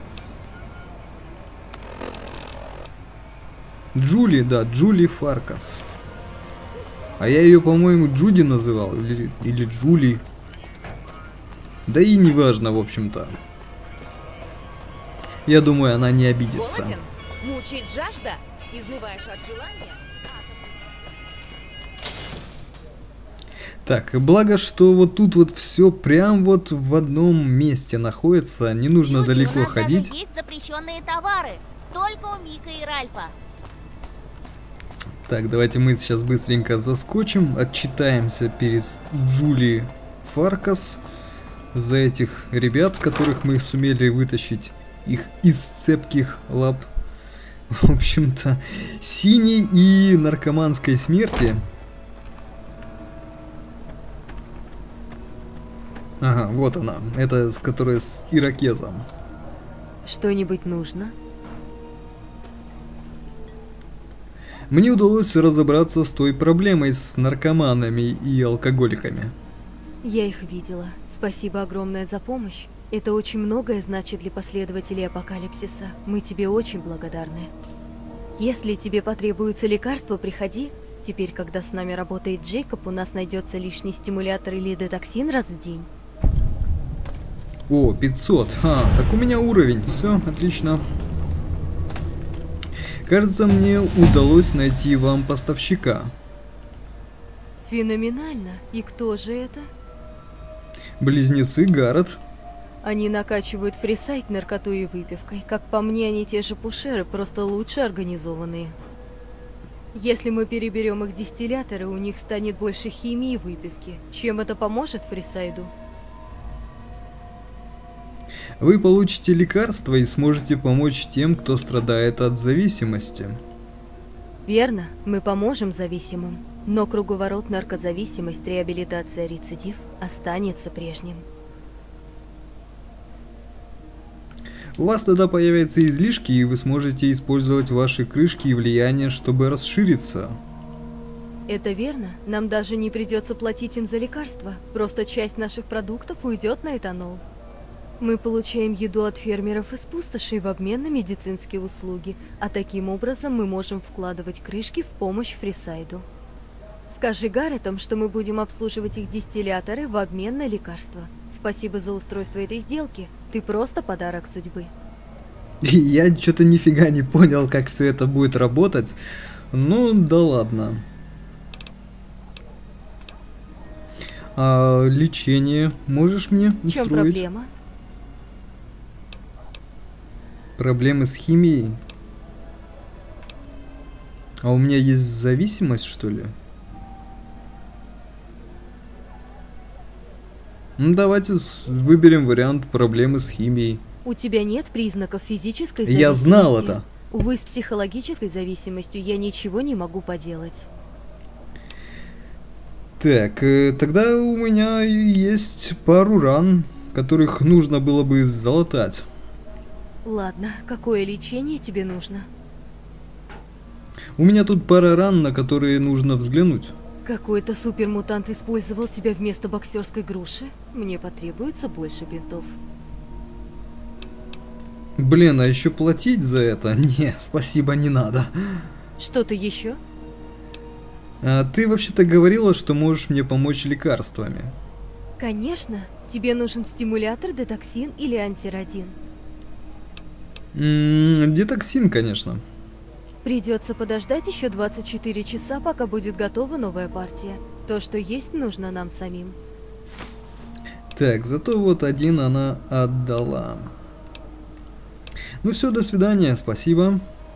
Speaker 1: Джули, да, Джули Фаркас. А я ее, по-моему, Джуди называл, или, или Джули. Да и не важно, в общем-то. Я думаю, она не обидится.
Speaker 15: Голоден? Мучает жажда? Изнываешь от желания?
Speaker 1: Так, благо, что вот тут вот все прям вот в одном месте находится, не нужно
Speaker 8: Люди,
Speaker 1: далеко
Speaker 8: у нас
Speaker 1: ходить.
Speaker 8: даже есть запрещенные товары. Только у Мика и Ральфа.
Speaker 1: Так, давайте мы сейчас быстренько заскочим, отчитаемся перед Джули Фаркас за этих ребят, которых мы сумели вытащить их из цепких лап. В общем-то, синей и наркоманской смерти. Ага, вот она. Это которая с ирокезом.
Speaker 16: Что-нибудь нужно?
Speaker 1: Мне удалось разобраться с той проблемой с наркоманами и алкоголиками.
Speaker 16: Я их видела. Спасибо огромное за помощь. Это очень многое значит для последователей Апокалипсиса. Мы тебе очень благодарны. Если тебе потребуются лекарства, приходи. Теперь, когда с нами работает Джейкоб, у нас найдется лишний стимулятор или детоксин раз в день.
Speaker 1: О, пятьсот. А, так у меня уровень. Все, отлично. Кажется, мне удалось найти вам поставщика.
Speaker 16: Феноменально. И кто же это?
Speaker 1: Близнецы Гаррет.
Speaker 16: Они накачивают Фрисайд наркотой и выпивкой. Как по мне, они те же пушеры, просто лучше организованные. Если мы переберем их дистилляторы, у них станет больше химии и выпивки. Чем это поможет Фрисайду?
Speaker 1: Вы получите лекарства и сможете помочь тем, кто страдает от зависимости.
Speaker 16: Верно, мы поможем зависимым. Но круговорот наркозависимость, реабилитация, рецидив останется прежним.
Speaker 1: У вас тогда появятся излишки, и вы сможете использовать ваши крышки и влияние, чтобы расшириться.
Speaker 16: Это верно. Нам даже не придется платить им за лекарства. Просто часть наших продуктов уйдет на этанол. Мы получаем еду от фермеров из пустошей в обмен на медицинские услуги, а таким образом мы можем вкладывать крышки в помощь Фрисайду. Скажи Гарретам, что мы будем обслуживать их дистилляторы в обмен на лекарства. Спасибо за устройство этой сделки. Ты просто подарок судьбы.
Speaker 1: Я что-то нифига не понял, как все это будет работать. Ну, да ладно. А лечение можешь мне
Speaker 16: В чем
Speaker 1: устроить?
Speaker 16: проблема?
Speaker 1: Проблемы с химией? А у меня есть зависимость, что ли? Ну, давайте с- выберем вариант проблемы с химией.
Speaker 16: У тебя нет признаков физической зависимости.
Speaker 1: Я знал это.
Speaker 16: Увы, с психологической зависимостью я ничего не могу поделать.
Speaker 1: Так, э, тогда у меня есть пару ран, которых нужно было бы залатать.
Speaker 16: Ладно, какое лечение тебе нужно?
Speaker 1: У меня тут пара ран, на которые нужно взглянуть.
Speaker 16: Какой-то супермутант использовал тебя вместо боксерской груши? Мне потребуется больше бинтов.
Speaker 1: Блин, а еще платить за это? Не, спасибо, не надо.
Speaker 16: Что-то еще?
Speaker 1: А ты вообще-то говорила, что можешь мне помочь лекарствами.
Speaker 16: Конечно. Тебе нужен стимулятор, детоксин или антирадин?
Speaker 1: М-м, детоксин, конечно.
Speaker 16: Придется подождать еще двадцать четыре часа, пока будет готова новая партия. То, что есть, нужно нам самим.
Speaker 1: Так, зато вот один она отдала. Ну все, до свидания, спасибо.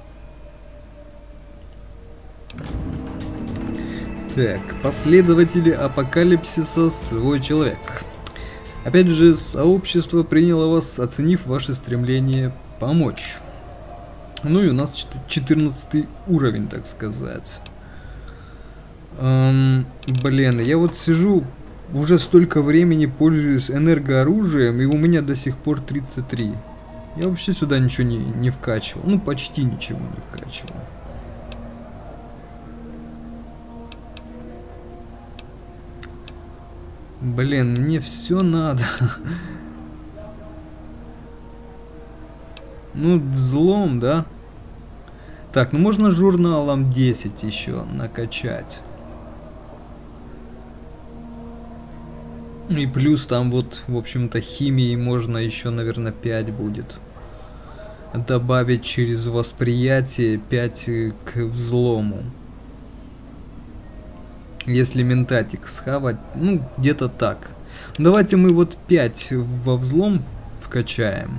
Speaker 1: Так, последователи апокалипсиса, свой человек. Опять же, сообщество приняло вас, оценив ваше стремление помочь. Ну и у нас четырнадцатый уровень, так сказать. Эм, блин, я вот сижу, уже столько времени пользуюсь энергооружием, и у меня до сих пор тридцать три. Я вообще сюда ничего не, не вкачивал. Ну, почти ничего не вкачивал. Блин, мне все надо. Ну, взлом, да? Так, ну можно журналом десять еще накачать. И плюс там вот, в общем-то, химии можно еще, наверное, пять будет. Добавить через восприятие пять к взлому. Если ментатик схавать, ну, где-то так. Давайте мы вот пять во взлом вкачаем.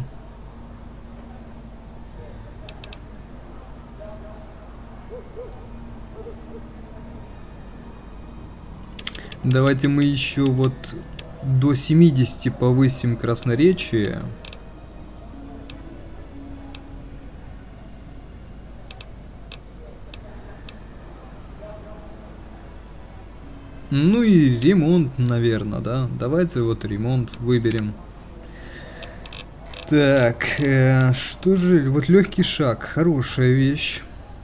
Speaker 1: Давайте мы еще вот до семидесяти повысим красноречие. Ну и ремонт, наверное, да? Давайте вот ремонт выберем. Так, э, что же, вот легкий шаг, хорошая вещь.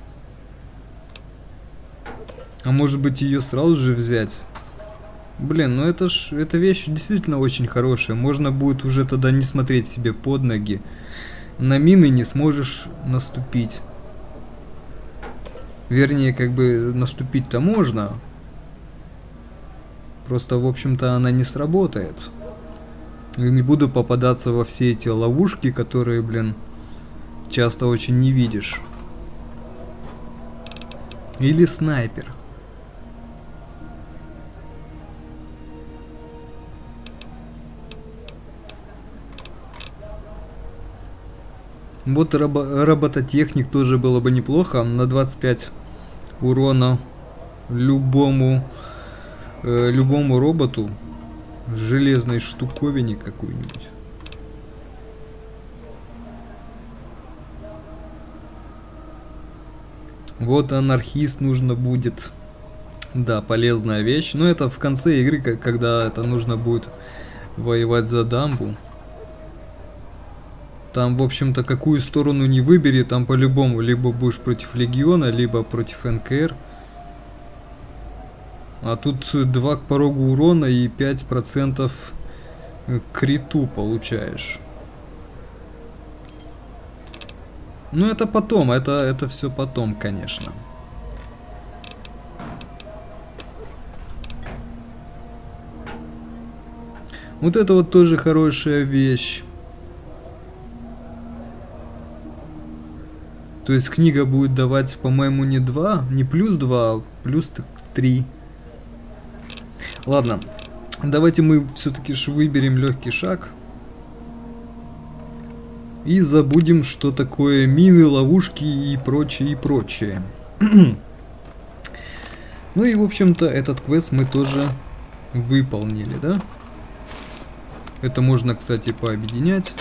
Speaker 1: А может быть ее сразу же взять? Блин, ну это ж, эта вещь действительно очень хорошая. Можно будет уже тогда не смотреть себе под ноги. На мины не сможешь наступить. Вернее, как бы наступить-то можно. Просто, в общем-то, она не сработает. И не буду попадаться во все эти ловушки, которые, блин, часто очень не видишь. Или снайпер. Вот робо робототехник тоже было бы неплохо. На двадцать пять урона любому э, любому роботу, железной штуковине какой-нибудь. Вот анархист нужно будет. Да, полезная вещь. Но это в конце игры, когда это нужно будет воевать за дамбу. Там, в общем-то, какую сторону не выбери, там по-любому либо будешь против Легиона, либо против эн ка эр. А тут два к порогу урона и пять процентов к криту получаешь. Ну, это потом, это, это все потом, конечно. Вот это вот тоже хорошая вещь. То есть книга будет давать, по-моему, не два, не плюс два, а плюс три. Ладно. Давайте мы все-таки ж выберем легкий шаг. И забудем, что такое мины, ловушки и прочее, и прочее. Ну и, в общем-то, этот квест мы тоже выполнили, да? Это можно, кстати, пообъединять.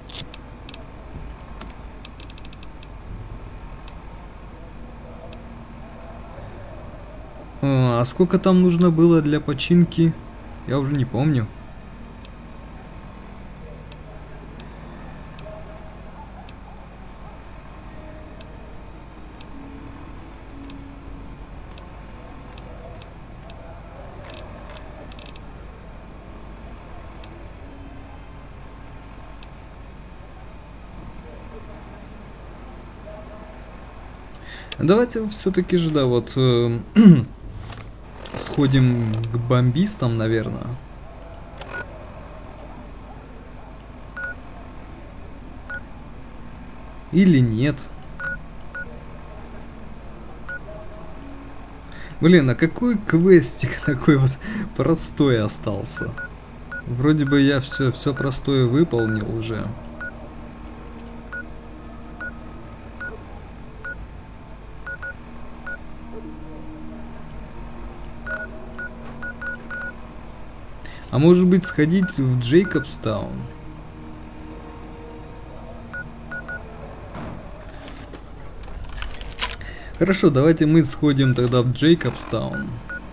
Speaker 1: А сколько там нужно было для починки? Я уже не помню. Давайте все-таки же, да, вот э, сходим к бомбистам, наверное. Или нет? Блин, а какой квестик такой вот простой остался? Вроде бы я все, все простое выполнил уже. А может быть сходить в Джейкобстаун? Хорошо, давайте мы сходим тогда в Джейкобстаун.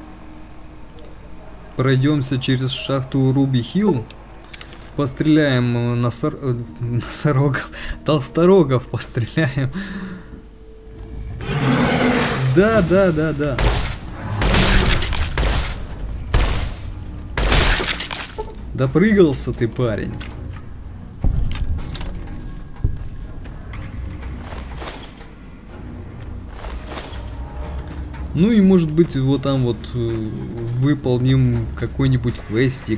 Speaker 1: Пройдемся через шахту Руби Хилл. Постреляем носор... носорогов. Толсторогов постреляем. Да, да, да, да. Допрыгался ты, парень. Ну и может быть вот там вот э, выполним какой-нибудь квестик.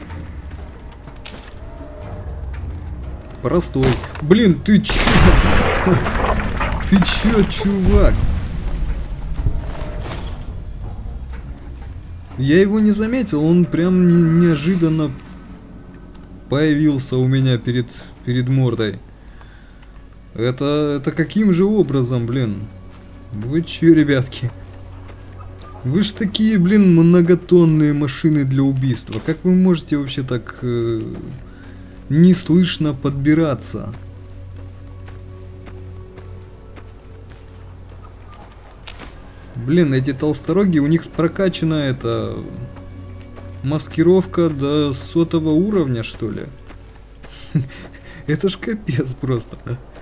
Speaker 1: Простой. Блин, ты чё? Ты чё, чувак? Я его не заметил, он прям не, неожиданно появился у меня перед, перед мордой. Это, это каким же образом, блин? Вы чё, ребятки? Вы ж такие, блин, многотонные машины для убийства. Как вы можете вообще так э, неслышно подбираться? Блин, эти толстороги, у них прокачана эта маскировка до сотого уровня, что ли? Это ж капец просто.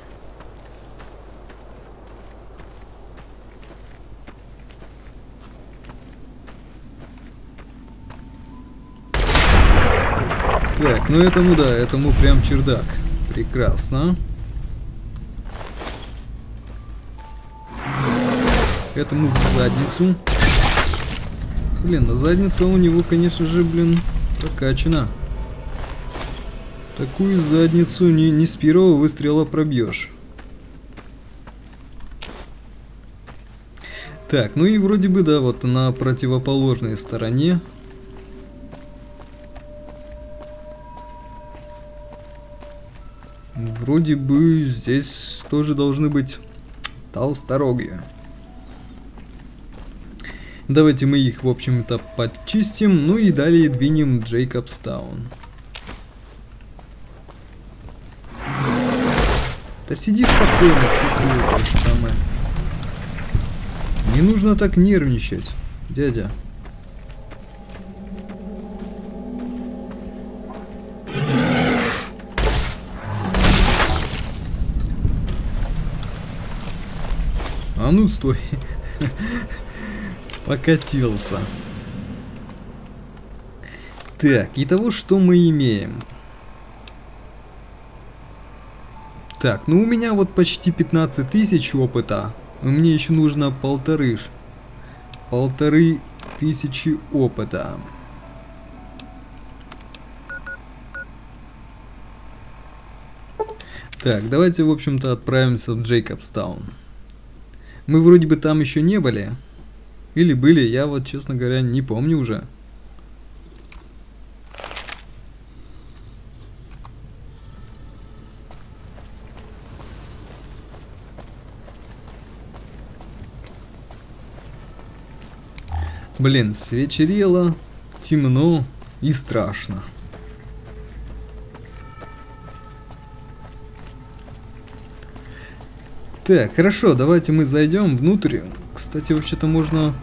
Speaker 1: Так, ну этому да, этому прям чердак. Прекрасно. Этому в задницу. Блин, на задница у него, конечно же, блин, прокачана. Такую задницу не, не с первого выстрела пробьешь. Так, ну и вроде бы, да, вот на противоположной стороне. Вроде бы здесь тоже должны быть толстороги. Давайте мы их, в общем-то, подчистим. Ну и далее двинем в Джейкобстаун. Да сиди спокойно, что ты самое. Не нужно так нервничать, дядя. А ну стой. Покатился. Так, итого, что мы имеем? Так, ну у меня вот почти пятнадцать тысяч опыта. Мне еще нужно полторы. Полторы тысячи опыта. Так, давайте, в общем-то, отправимся в Джейкобстаун. Мы вроде бы там еще не были. Или были, я вот, честно говоря, не помню уже. Блин, свечерело, темно и страшно. Так, хорошо, давайте мы зайдем внутрь. Кстати, вообще-то можно...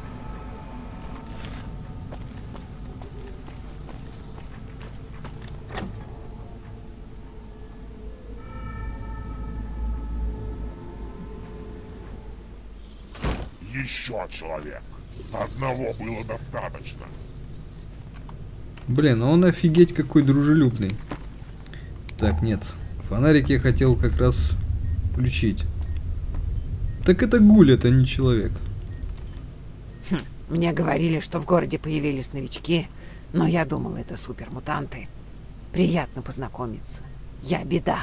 Speaker 17: Еще человек. Одного было достаточно.
Speaker 1: Блин, он офигеть какой дружелюбный. Так, нет. Фонарик я хотел как раз включить. Так это гуль, это не человек.
Speaker 18: Хм, мне говорили, что в городе появились новички, но я думал, это супермутанты. Приятно познакомиться. Я Беда.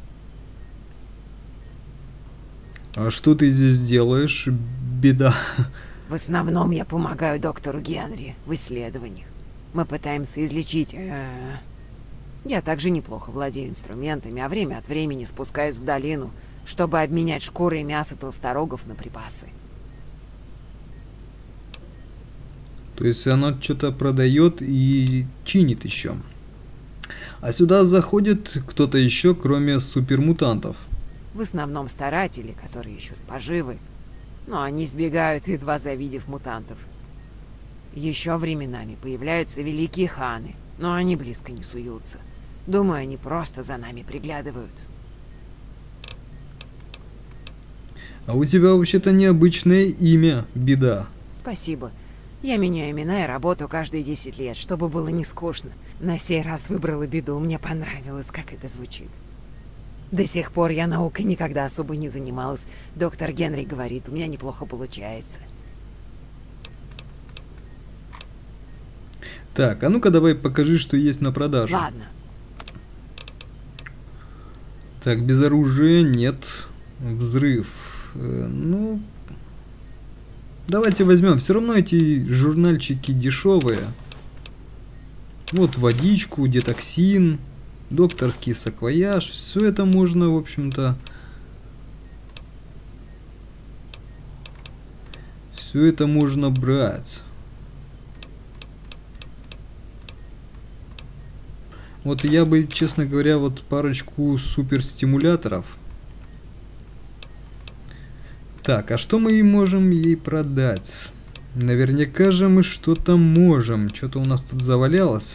Speaker 1: А что ты здесь делаешь, Беда?
Speaker 18: В основном я помогаю доктору Генри в исследованиях. Мы пытаемся излечить... Э... Я также неплохо владею инструментами, а время от времени спускаюсь в долину, чтобы обменять шкуры и мясо толсторогов на припасы.
Speaker 1: То есть она что-то продает и чинит еще. А сюда заходит кто-то еще, кроме супермутантов?
Speaker 18: В основном старатели, которые ищут поживы. Но они сбегают, едва завидев мутантов. Еще временами появляются великие ханы, но они близко не суются. Думаю, они просто за нами приглядывают.
Speaker 1: А у тебя вообще-то необычное имя, Беда.
Speaker 18: Спасибо. Я меняю имена и работу каждые десять лет, чтобы было не скучно. На сей раз выбрала Беду, мне понравилось, как это звучит. До сих пор я наукой никогда особо не занималась. Доктор Генри говорит, у меня неплохо получается.
Speaker 1: Так, а ну-ка давай покажи, что есть на продажу.
Speaker 18: Ладно.
Speaker 1: Так, без оружия нет. Взрыв. Э, ну... Давайте возьмем. Все равно эти журнальчики дешевые. Вот водичку, детоксин, докторский саквояж. Все это можно, в общем-то... Все это можно брать. Вот я бы, честно говоря, вот парочку суперстимуляторов. Так, а что мы можем ей продать? Наверняка же мы что-то можем. Что-то у нас тут завалялось.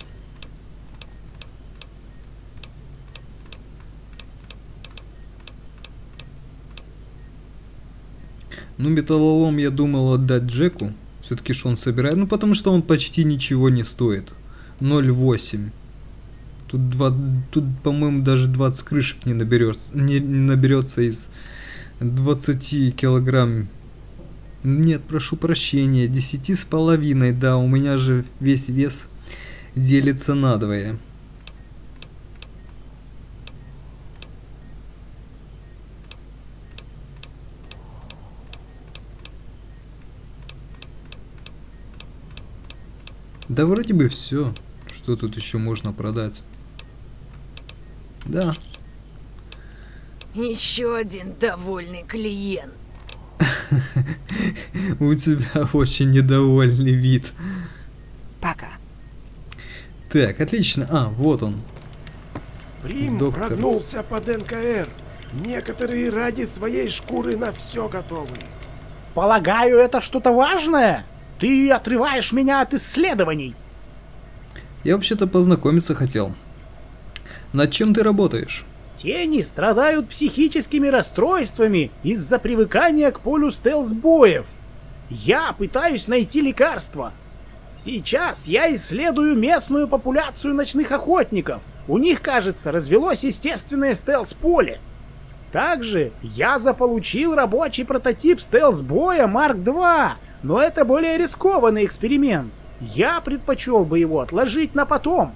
Speaker 1: Ну, металлолом я думал отдать Джеку. Все-таки что он собирает. Ну, потому что он почти ничего не стоит. ноль восемь. Тут, два, тут по-моему, даже двадцать крышек не наберется, не, не наберется из двадцати килограмм. Нет, прошу прощения, десяти с половиной, да, у меня же весь вес делится надвое. Да вроде бы все, что тут еще можно продать. Да.
Speaker 15: Еще один довольный клиент.
Speaker 1: У тебя очень недовольный вид.
Speaker 18: Пока.
Speaker 1: Так, отлично. А, вот он.
Speaker 19: Прим
Speaker 1: Доктор.
Speaker 19: прогнулся под эн ка эр. Некоторые ради своей шкуры на все готовы.
Speaker 20: Полагаю, это что-то важное? Ты отрываешь меня от исследований.
Speaker 1: Я вообще-то познакомиться хотел. Над чем ты работаешь?
Speaker 20: Тени страдают психическими расстройствами из-за привыкания к полю стелс-боев. Я пытаюсь найти лекарство. Сейчас я исследую местную популяцию ночных охотников. У них, кажется, развелось естественное стелс-поле. Также я заполучил рабочий прототип стелс-боя Марк два, но это более рискованный эксперимент. Я предпочел бы его отложить на потом.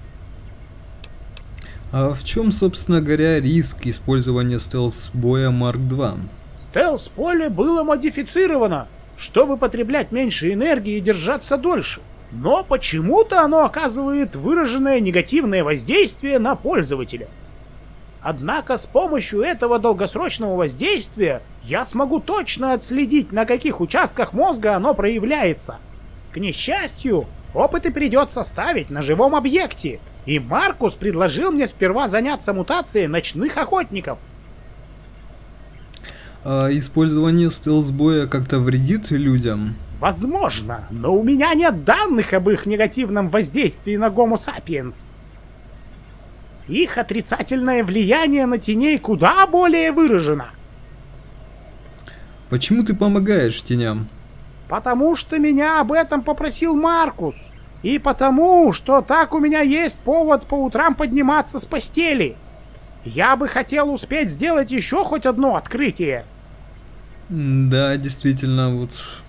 Speaker 1: А в чем, собственно говоря, риск использования стелс-боя Марк два?
Speaker 20: Стелс-поле было модифицировано, чтобы потреблять меньше энергии и держаться дольше. Но почему-то оно оказывает выраженное негативное воздействие на пользователя. Однако с помощью этого долгосрочного воздействия я смогу точно отследить, на каких участках мозга оно проявляется. К несчастью, опыты придется ставить на живом объекте, и Маркус предложил мне сперва заняться мутацией ночных охотников.
Speaker 1: А использование стелс-боя как-то вредит людям?
Speaker 20: Возможно, но у меня нет данных об их негативном воздействии на Homo sapiens. Их отрицательное влияние на теней куда более выражено.
Speaker 1: Почему ты помогаешь теням?
Speaker 20: Потому что меня об этом попросил Маркус. И потому, что так у меня есть повод по утрам подниматься с постели. Я бы хотел успеть сделать еще хоть одно открытие.
Speaker 1: Да, действительно, вот...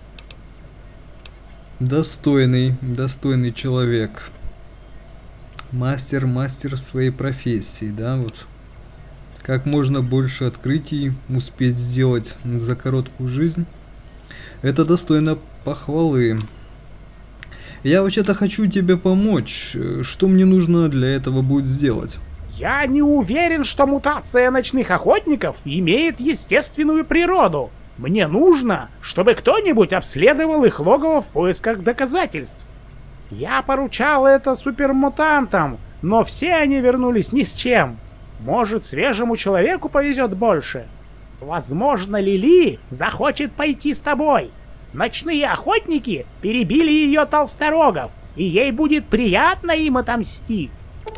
Speaker 1: Достойный, достойный человек. Мастер, мастер своей профессии, да, вот. Как можно больше открытий успеть сделать за короткую жизнь. Это достойно похвалы. Я вообще-то хочу тебе помочь. Что мне нужно для этого будет сделать?
Speaker 20: Я не уверен, что мутация ночных охотников имеет естественную природу. Мне нужно, чтобы кто-нибудь обследовал их логово в поисках доказательств. Я поручал это супермутантам, но все они вернулись ни с чем. Может, свежему человеку повезет больше. Возможно, Лили захочет пойти с тобой. Ночные охотники перебили ее толсторогов, и ей будет приятно им отомстить.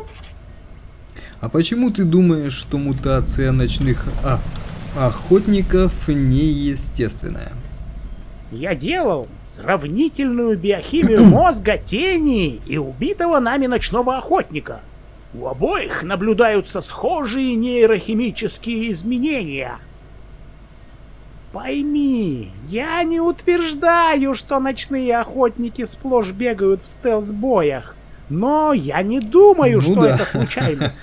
Speaker 1: А почему ты думаешь, что мутация ночных а, охотников неестественная?
Speaker 20: Я делал сравнительную биохимию мозга тени и убитого нами ночного охотника. У обоих наблюдаются схожие нейрохимические изменения. Пойми, я не утверждаю, что ночные охотники сплошь бегают в стелс-боях, но я не думаю, ну что да. это случайность.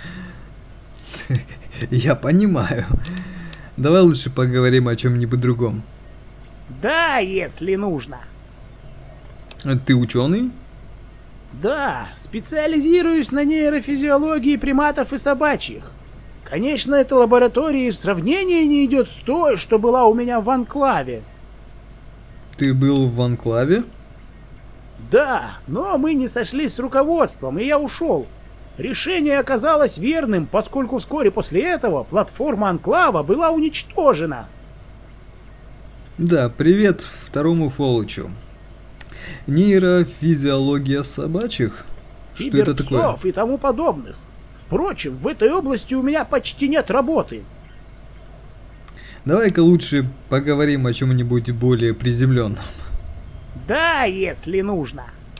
Speaker 1: Я понимаю. Давай лучше поговорим о чем-нибудь другом.
Speaker 20: Да, если нужно.
Speaker 1: Ты ученый?
Speaker 20: Да, специализируюсь на нейрофизиологии приматов и собачьих. Конечно, эта лаборатория в сравнении не идет с той, что была у меня в анклаве.
Speaker 1: Ты был в анклаве?
Speaker 20: Да, но мы не сошлись с руководством, и я ушел. Решение оказалось верным, поскольку вскоре после этого платформа анклава была уничтожена.
Speaker 1: Да, привет второму Фолучу. Нейрофизиология собачьих? Что это такое?
Speaker 20: И тому подобных. Впрочем, в этой области у меня почти нет работы.
Speaker 1: Давай-ка лучше поговорим о чем-нибудь более приземленном.
Speaker 20: Да, если нужно.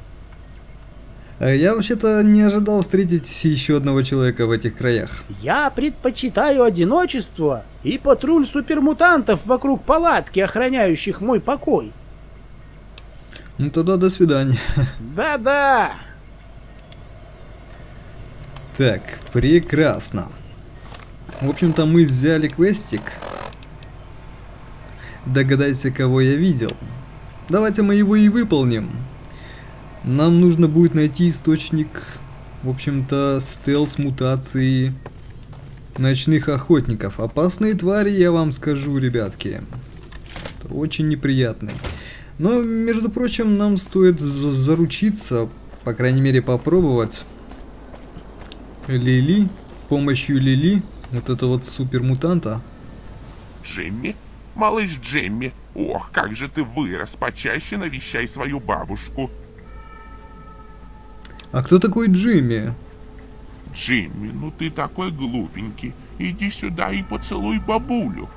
Speaker 1: Я вообще-то не ожидал встретить еще одного человека в этих краях.
Speaker 20: Я предпочитаю одиночество и патруль супермутантов вокруг палатки, охраняющих мой покой.
Speaker 1: Ну тогда до свидания.
Speaker 20: Да-да.
Speaker 1: Так, прекрасно. В общем-то, мы взяли квестик. Догадайся, кого я видел. Давайте мы его и выполним. Нам нужно будет найти источник, в общем-то, стелс-мутации ночных охотников. Опасные твари, я вам скажу, ребятки. Это очень неприятные. Но, между прочим, нам стоит заручиться, по крайней мере, попробовать Лили, помощью Лили, вот этого вот супермутанта.
Speaker 17: Джимми? Малыш Джимми, ох, как же ты вырос, почаще навещай свою бабушку.
Speaker 1: А кто такой Джимми?
Speaker 17: Джимми, ну ты такой глупенький, иди сюда и поцелуй бабулю.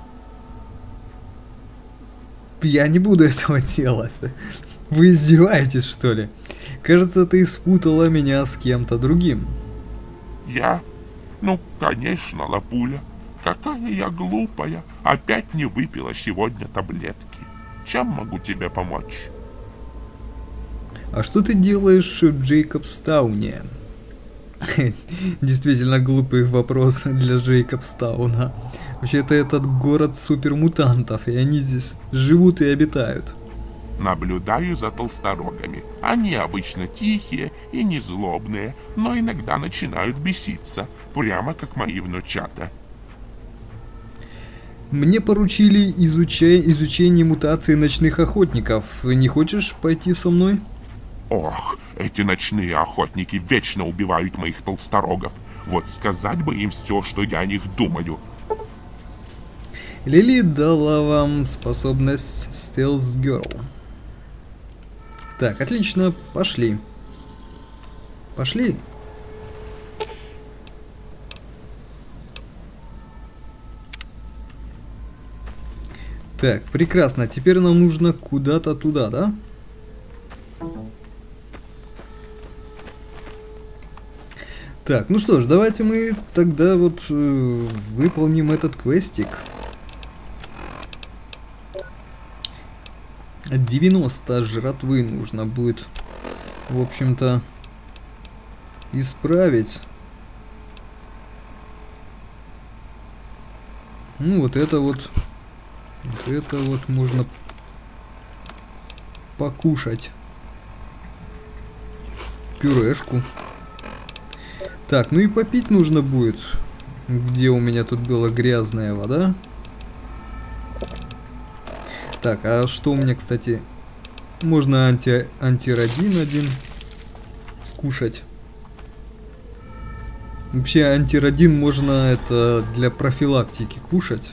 Speaker 1: Я не буду этого делать. Вы издеваетесь, что ли? Кажется, ты спутала меня с кем-то другим.
Speaker 17: Я? Ну, конечно, Лапуля. Какая я глупая. Опять не выпила сегодня таблетки. Чем могу тебе помочь?
Speaker 1: А что ты делаешь в Джейкобстауне? Действительно глупый вопрос для Джейкобстауна. Вообще-то этот город супермутантов, и они здесь живут и обитают.
Speaker 17: Наблюдаю за толсторогами. Они обычно тихие и незлобные, но иногда начинают беситься, прямо как мои внучата.
Speaker 1: Мне поручили изуча... изучение мутации ночных охотников. Не хочешь пойти со мной?
Speaker 17: Ох, эти ночные охотники вечно убивают моих толсторогов. Вот сказать бы им все, что я о них думаю.
Speaker 1: Лили дала вам способность Stealth Girl. Так, отлично, пошли. Пошли. Так, прекрасно. Теперь нам нужно куда-то туда, да? Так, ну что ж, давайте мы тогда вот э, выполним этот квестик. девяносто жратвы нужно будет, в общем-то, исправить. Ну, вот это вот... Вот это вот можно покушать. Пюрешку. Так, ну и попить нужно будет. Где у меня тут была грязная вода? Так, а что у меня, кстати? Можно анти антирадин один скушать. Вообще антирадин можно это для профилактики кушать.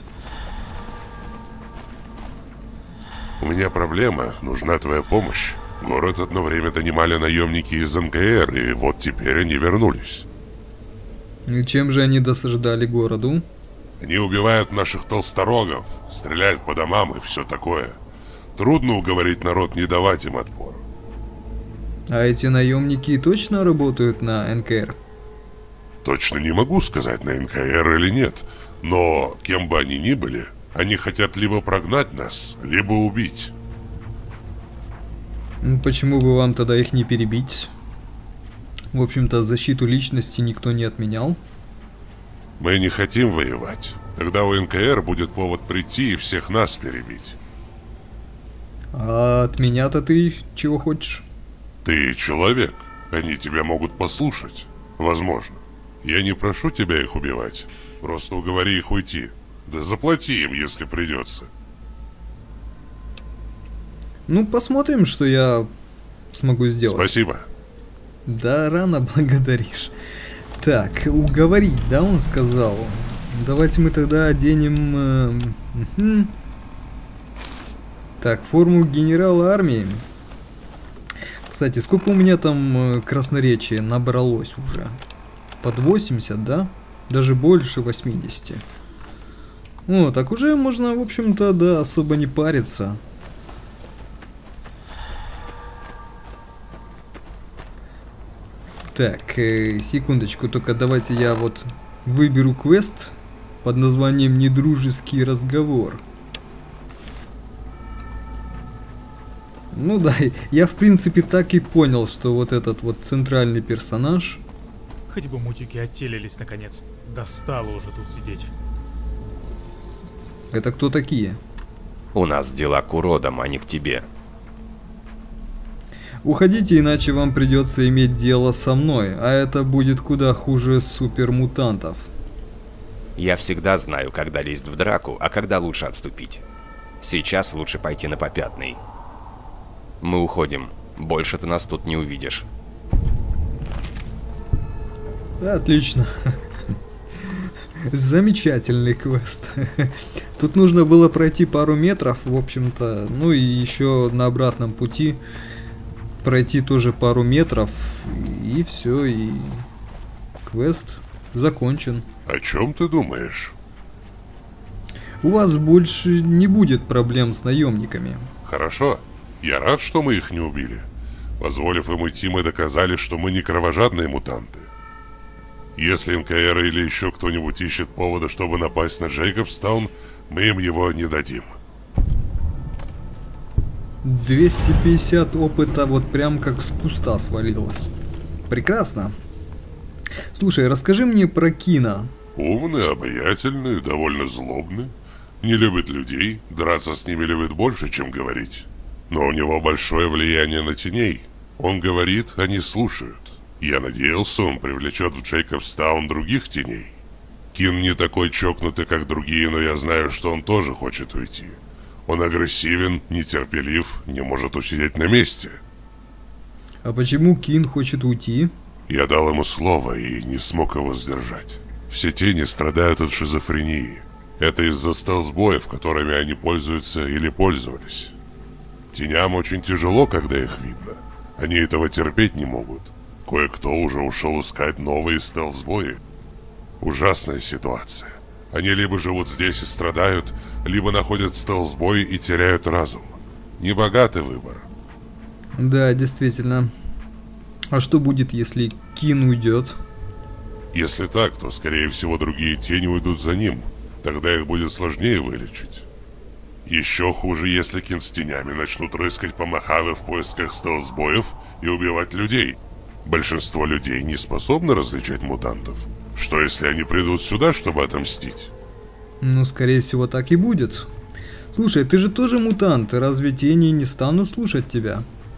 Speaker 21: У меня проблема, нужна твоя помощь. Город одно время донимали наемники из эн ка эр, и вот теперь они вернулись.
Speaker 1: И чем же они досаждали городу?
Speaker 21: Они убивают наших толсторогов, стреляют по домам и все такое. Трудно уговорить народ не давать им отпор.
Speaker 1: А эти наемники точно работают на эн ка эр?
Speaker 21: Точно не могу сказать, на эн ка эр или нет, но кем бы они ни были, они хотят либо прогнать нас, либо убить.
Speaker 1: Почему бы вам тогда их не перебить? В общем-то, защиту личности никто не отменял.
Speaker 21: Мы не хотим воевать. Тогда у эн ка эр будет повод прийти и всех нас перебить.
Speaker 1: А от меня-то ты чего хочешь?
Speaker 21: Ты человек. Они тебя могут послушать. Возможно. Я не прошу тебя их убивать. Просто уговори их уйти. Да заплати им, если придется.
Speaker 1: Ну, посмотрим, что я смогу сделать.
Speaker 21: Спасибо.
Speaker 1: Да, рано благодаришь. Так, уговорить, да, он сказал. Давайте мы тогда оденем... Э, угу. Так, форму генерала армии. Кстати, сколько у меня там э, красноречия набралось уже? Под восемьдесят, да? Даже больше восьмидесяти. О, так уже можно, в общем-то, да, особо не париться. Так, э, секундочку, только давайте я вот выберу квест под названием «Недружеский разговор». Ну да, я в принципе так и понял, что вот этот вот центральный персонаж...
Speaker 22: Хоть бы мутики оттелились наконец. Достало уже тут сидеть.
Speaker 1: Это кто такие?
Speaker 23: У нас дела к уродам, а не к тебе.
Speaker 1: Уходите, иначе вам придется иметь дело со мной, а это будет куда хуже супермутантов.
Speaker 23: Я всегда знаю, когда лезть в драку, а когда лучше отступить. Сейчас лучше пойти на попятный. Мы уходим. Больше ты нас тут не увидишь.
Speaker 1: Отлично. Замечательный квест. Тут нужно было пройти пару метров, в общем-то, ну и еще на обратном пути пройти тоже пару метров, и все, и квест закончен.
Speaker 21: О чем ты думаешь?
Speaker 1: У вас больше не будет проблем с наемниками.
Speaker 21: Хорошо. Я рад, что мы их не убили. Позволив им уйти, мы доказали, что мы не кровожадные мутанты. Если эн ка эр или еще кто-нибудь ищет повода, чтобы напасть на Джейкобстаун, мы им его не дадим.
Speaker 1: двести пятьдесят опыта вот прям как с куста свалилось. Прекрасно. Слушай, расскажи мне про Кина.
Speaker 21: Умный, обаятельный, довольно злобный. Не любит людей, драться с ними любит больше, чем говорить. Но у него большое влияние на теней. Он говорит, они слушают. Я надеялся, он привлечет в Джейкобстаун других теней. Кин не такой чокнутый, как другие, но я знаю, что он тоже хочет уйти. Он агрессивен, нетерпелив, не может усидеть на месте.
Speaker 1: А почему Кин хочет уйти?
Speaker 21: Я дал ему слово и не смог его сдержать. Все тени страдают от шизофрении. Это из-за стелс-боев, которыми они пользуются или пользовались. Теням очень тяжело, когда их видно. Они этого терпеть не могут. Кое-кто уже ушел искать новые стелс-бои. Ужасная ситуация. Они либо живут здесь и страдают, либо находят стелс-бои и теряют разум. Небогатый выбор.
Speaker 1: Да, действительно. А что будет, если Кин уйдет?
Speaker 21: Если так, то, скорее всего, другие тени уйдут за ним. Тогда их будет сложнее вылечить. Еще хуже, если Кин с тенями начнут рыскать по Мохаве в поисках стелс-боев и убивать людей. Большинство людей не способны различать мутантов. Что, если они придут сюда, чтобы отомстить?
Speaker 1: Ну, скорее всего, так и будет. Слушай, ты же тоже мутант, и разве тени не станут слушать тебя?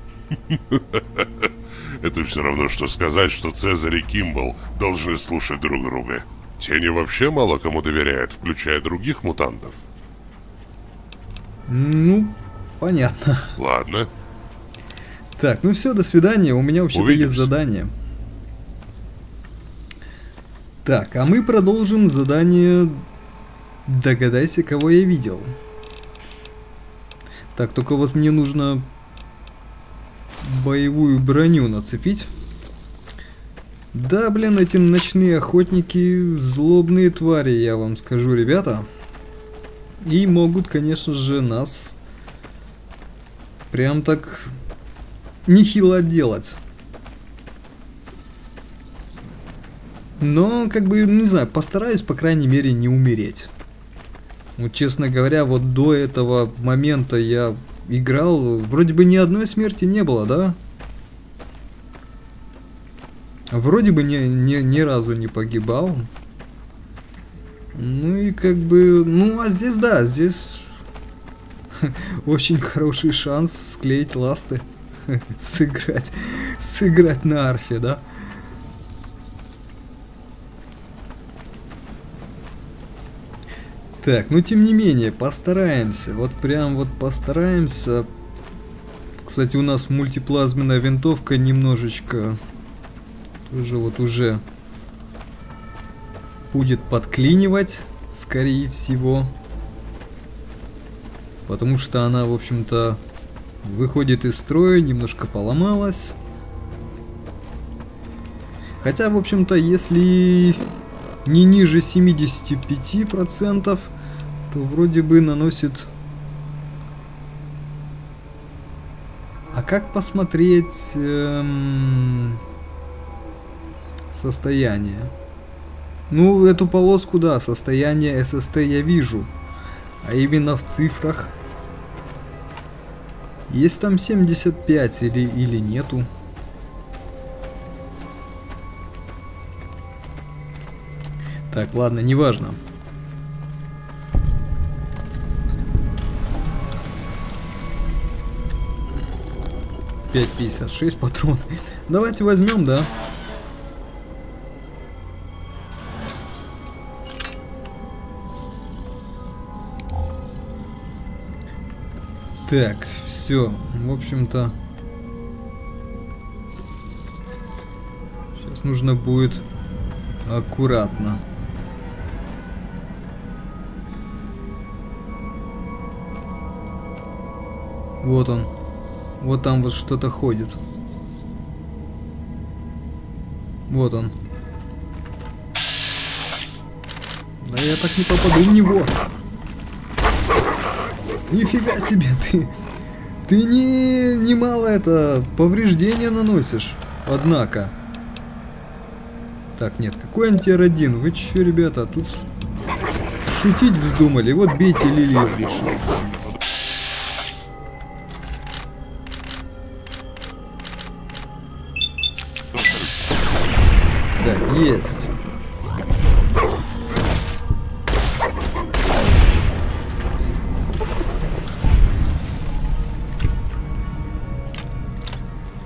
Speaker 21: Это все равно, что сказать, что Цезарь и Кимбл должны слушать друг друга. Тени вообще мало кому доверяют, включая других мутантов.
Speaker 1: Ну, понятно.
Speaker 21: Ладно.
Speaker 1: Так, ну все, до свидания. У меня вообще-то есть задание. Так, а мы продолжим задание «Догадайся, кого я видел». Так, только вот мне нужно боевую броню нацепить. Да, блин, эти ночные охотники злобные твари, я вам скажу, ребята. И могут, конечно же, нас прям так нехило отделать. Но, как бы, не знаю, постараюсь, по крайней мере, не умереть. Вот, честно говоря, вот до этого момента я играл, вроде бы ни одной смерти не было, да? Вроде бы ни, ни, ни разу не погибал. Ну и как бы, ну а здесь, да, здесь очень хороший шанс склеить ласты. Сыграть, сыграть на арфе, да? Так, ну тем не менее, постараемся. Вот прям вот постараемся. Кстати, у нас мультиплазменная винтовка немножечко тоже вот уже будет подклинивать, скорее всего. Потому что она, в общем-то, выходит из строя, немножко поломалась. Хотя, в общем-то, если не ниже семидесяти пяти процентов, то вроде бы наносит... А как посмотреть эм... состояние? Ну, эту полоску, да, состояние эс эс тэ я вижу. А именно в цифрах. Есть там семьдесят пять или, или нету? Так, ладно, неважно. пять пятьдесят шесть патронов. Давайте возьмем, да? Так, все, в общем-то, сейчас нужно будет аккуратно. Вот он. Вот там вот что-то ходит. Вот он. Да я так не попаду в него. Нифига себе, ты... Ты не... немало это... повреждения наносишь. Однако. Так, нет, какой антиародин? Вы че, ребята, тут... шутить вздумали? Вот бейте Лилию лучше. Так, есть.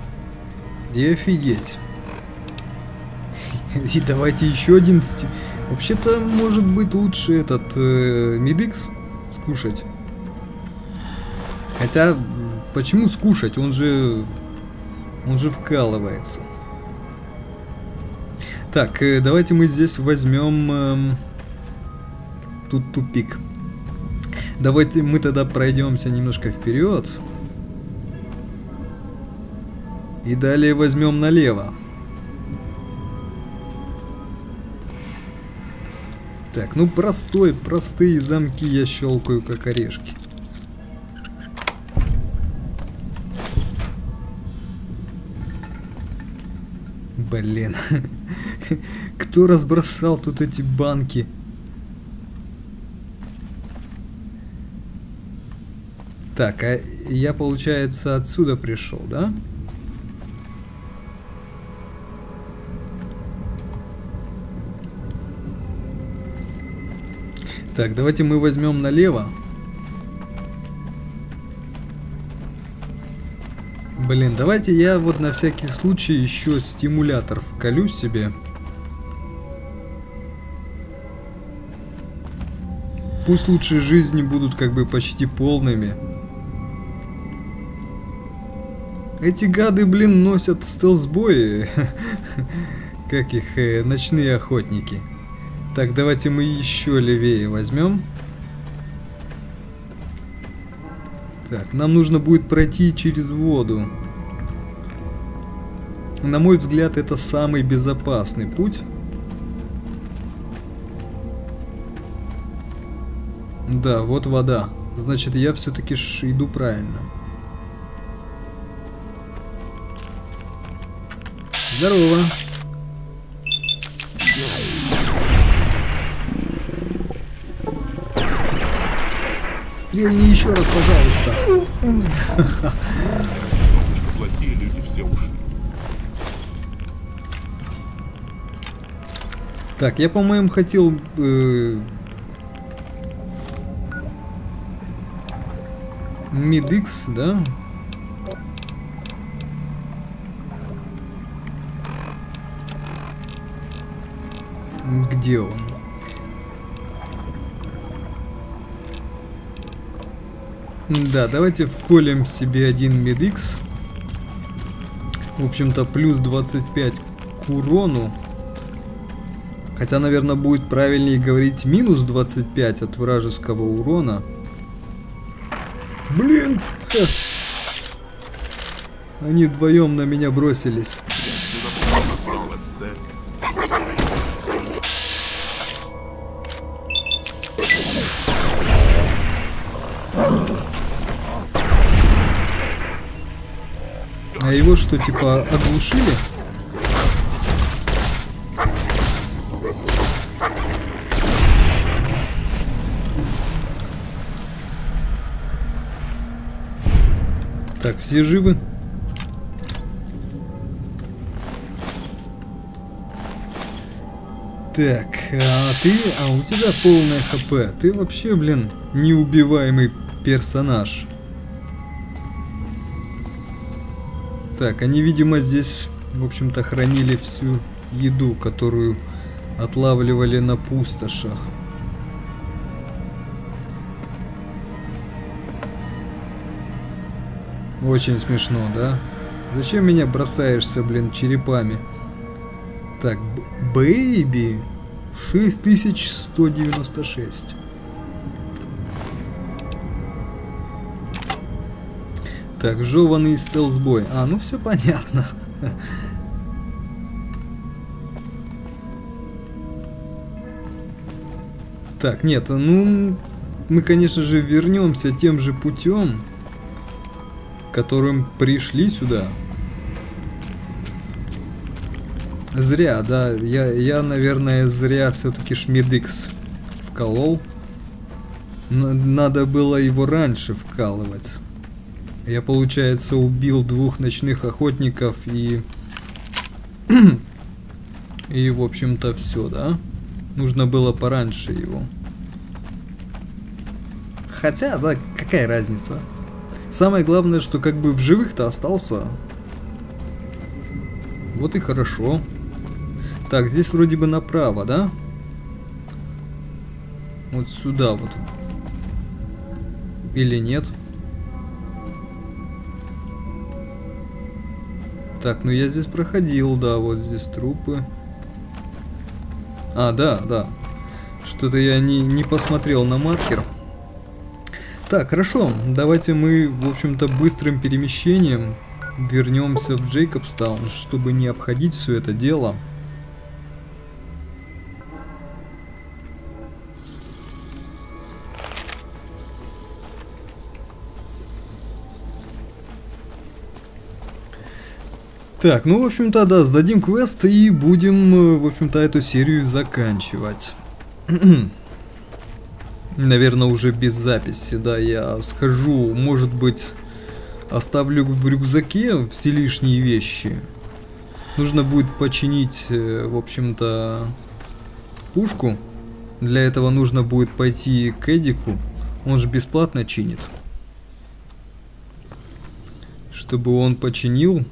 Speaker 1: И офигеть. И давайте еще один Вообще-то, может быть, лучше этот э, Мидикс скушать. Хотя, почему скушать? Он же... Он же вкалывается. Так, э, давайте мы здесь возьмем... Э, тут тупик. Давайте мы тогда пройдемся немножко вперед. И далее возьмем налево. Так, ну простой, простые замки я щелкаю как орешки. Блин. Кто разбросал тут эти банки? Так, а я, получается, отсюда пришел, да? Так, давайте мы возьмем налево. Блин, давайте я вот на всякий случай еще стимулятор вколю себе. Пусть лучше жизни будут как бы почти полными. Эти гады, блин, носят стелс-бои. Как их, э, ночные охотники. Так, давайте мы еще левее возьмем. Так, нам нужно будет пройти через воду. На мой взгляд, это самый безопасный путь. Да, вот вода. Значит, я все-таки иду правильно. Здорово. Стрельни еще раз, пожалуйста.
Speaker 17: Плохие люди все ушли.
Speaker 1: Так, я, по-моему, хотел... Э, Мидикс, да? Где он? Да, давайте вколем себе один Мидикс. В общем-то, плюс двадцать пять к урону. Хотя, наверное, будет правильнее говорить минус двадцать пять от вражеского урона. Блин! Ха. Они вдвоем на меня бросились. А его что, типа, оглушили? Так, все живы? Так, а ты... А у тебя полное хп. Ты вообще, блин, неубиваемый персонаж. Так, они, видимо, здесь, в общем-то, хранили всю еду, которую отлавливали на пустошах. Очень смешно, да? Зачем меня бросаешься, блин, черепами? Так, бэйби. шесть тысяч сто девяносто шесть. Так, жеванный стелсбой. А, ну все понятно. Так, нет, ну... Мы, конечно же, вернемся тем же путем, которым пришли сюда. Зря, да. Я, я наверное, зря все-таки Шмидикс вколол. Н- надо было его раньше вкалывать. Я, получается, убил двух ночных охотников и... и, в общем-то, все, да? Нужно было пораньше его. Хотя, да, какая разница? Самое главное, что как бы в живых-то остался. Вот и хорошо. Так, здесь вроде бы направо, да? Вот сюда вот. Или нет? Так, ну я здесь проходил, да, вот здесь трупы. А, да, да. Что-то я не, не посмотрел на маркер. Так, хорошо. Давайте мы, в общем-то, быстрым перемещением вернемся в Джейкобстаун, чтобы не обходить все это дело. Так, ну, в общем-то, да, сдадим квест и будем, в общем-то, эту серию заканчивать. Наверное, уже без записи, да, я схожу, может быть, оставлю в рюкзаке все лишние вещи. Нужно будет починить, в общем-то, пушку. Для этого нужно будет пойти к Эдику, он же бесплатно чинит. Чтобы он починил.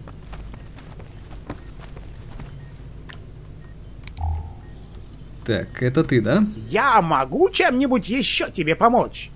Speaker 1: Так, это ты, да?
Speaker 20: Я могу чем-нибудь еще тебе помочь?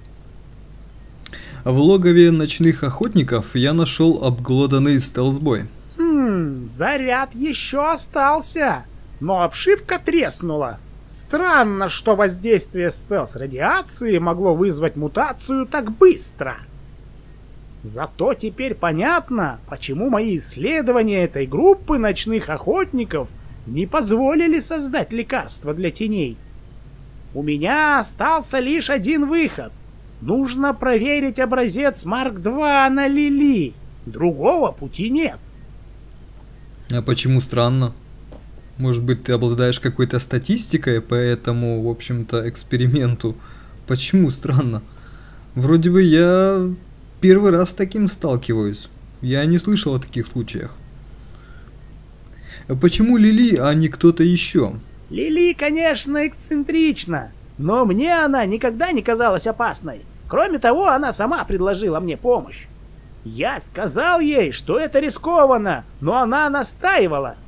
Speaker 1: В логове ночных охотников я нашел обглоданный стелсбой.
Speaker 20: Хм, заряд еще остался, но обшивка треснула. Странно, что воздействие стелс-радиации могло вызвать мутацию так быстро. Зато теперь понятно, почему мои исследования этой группы ночных охотников не позволили создать лекарство для теней. У меня остался лишь один выход. Нужно проверить образец Марк два на Лили. Другого пути нет.
Speaker 1: А почему странно? Может быть, ты обладаешь какой-то статистикой по этому, в общем-то, эксперименту? Почему странно? Вроде бы я первый раз с таким сталкиваюсь. Я не слышал о таких случаях. Почему Лили, а не кто-то еще?
Speaker 20: Лили, конечно, эксцентрична, но мне она никогда не казалась опасной. Кроме того, она сама предложила мне помощь. Я сказал ей, что это рискованно, но она настаивала.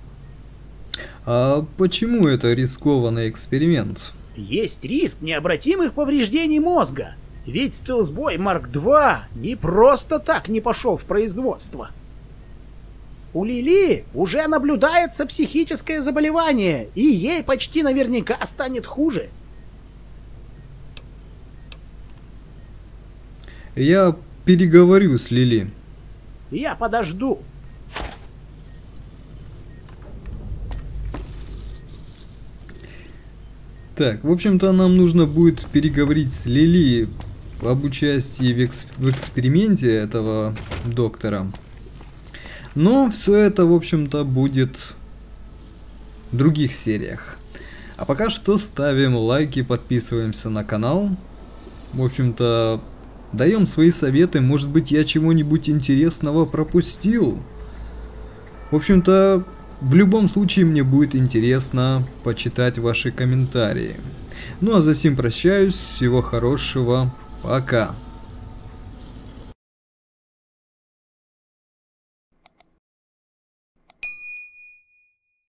Speaker 1: А почему это рискованный эксперимент?
Speaker 20: Есть риск необратимых повреждений мозга. Ведь стелсбой Марк два не просто так не пошел в производство. У Лили уже наблюдается психическое заболевание, и ей почти наверняка станет хуже.
Speaker 1: Я переговорю с Лили.
Speaker 20: Я подожду.
Speaker 1: Так, в общем-то, нам нужно будет переговорить с Лили об участии в, экс в эксперименте этого доктора. Но все это, в общем-то, будет в других сериях. А пока что ставим лайки, подписываемся на канал. В общем-то, даем свои советы. Может быть, я чего-нибудь интересного пропустил. В общем-то, в любом случае, мне будет интересно почитать ваши комментарии. Ну а за сим прощаюсь. Всего хорошего. Пока.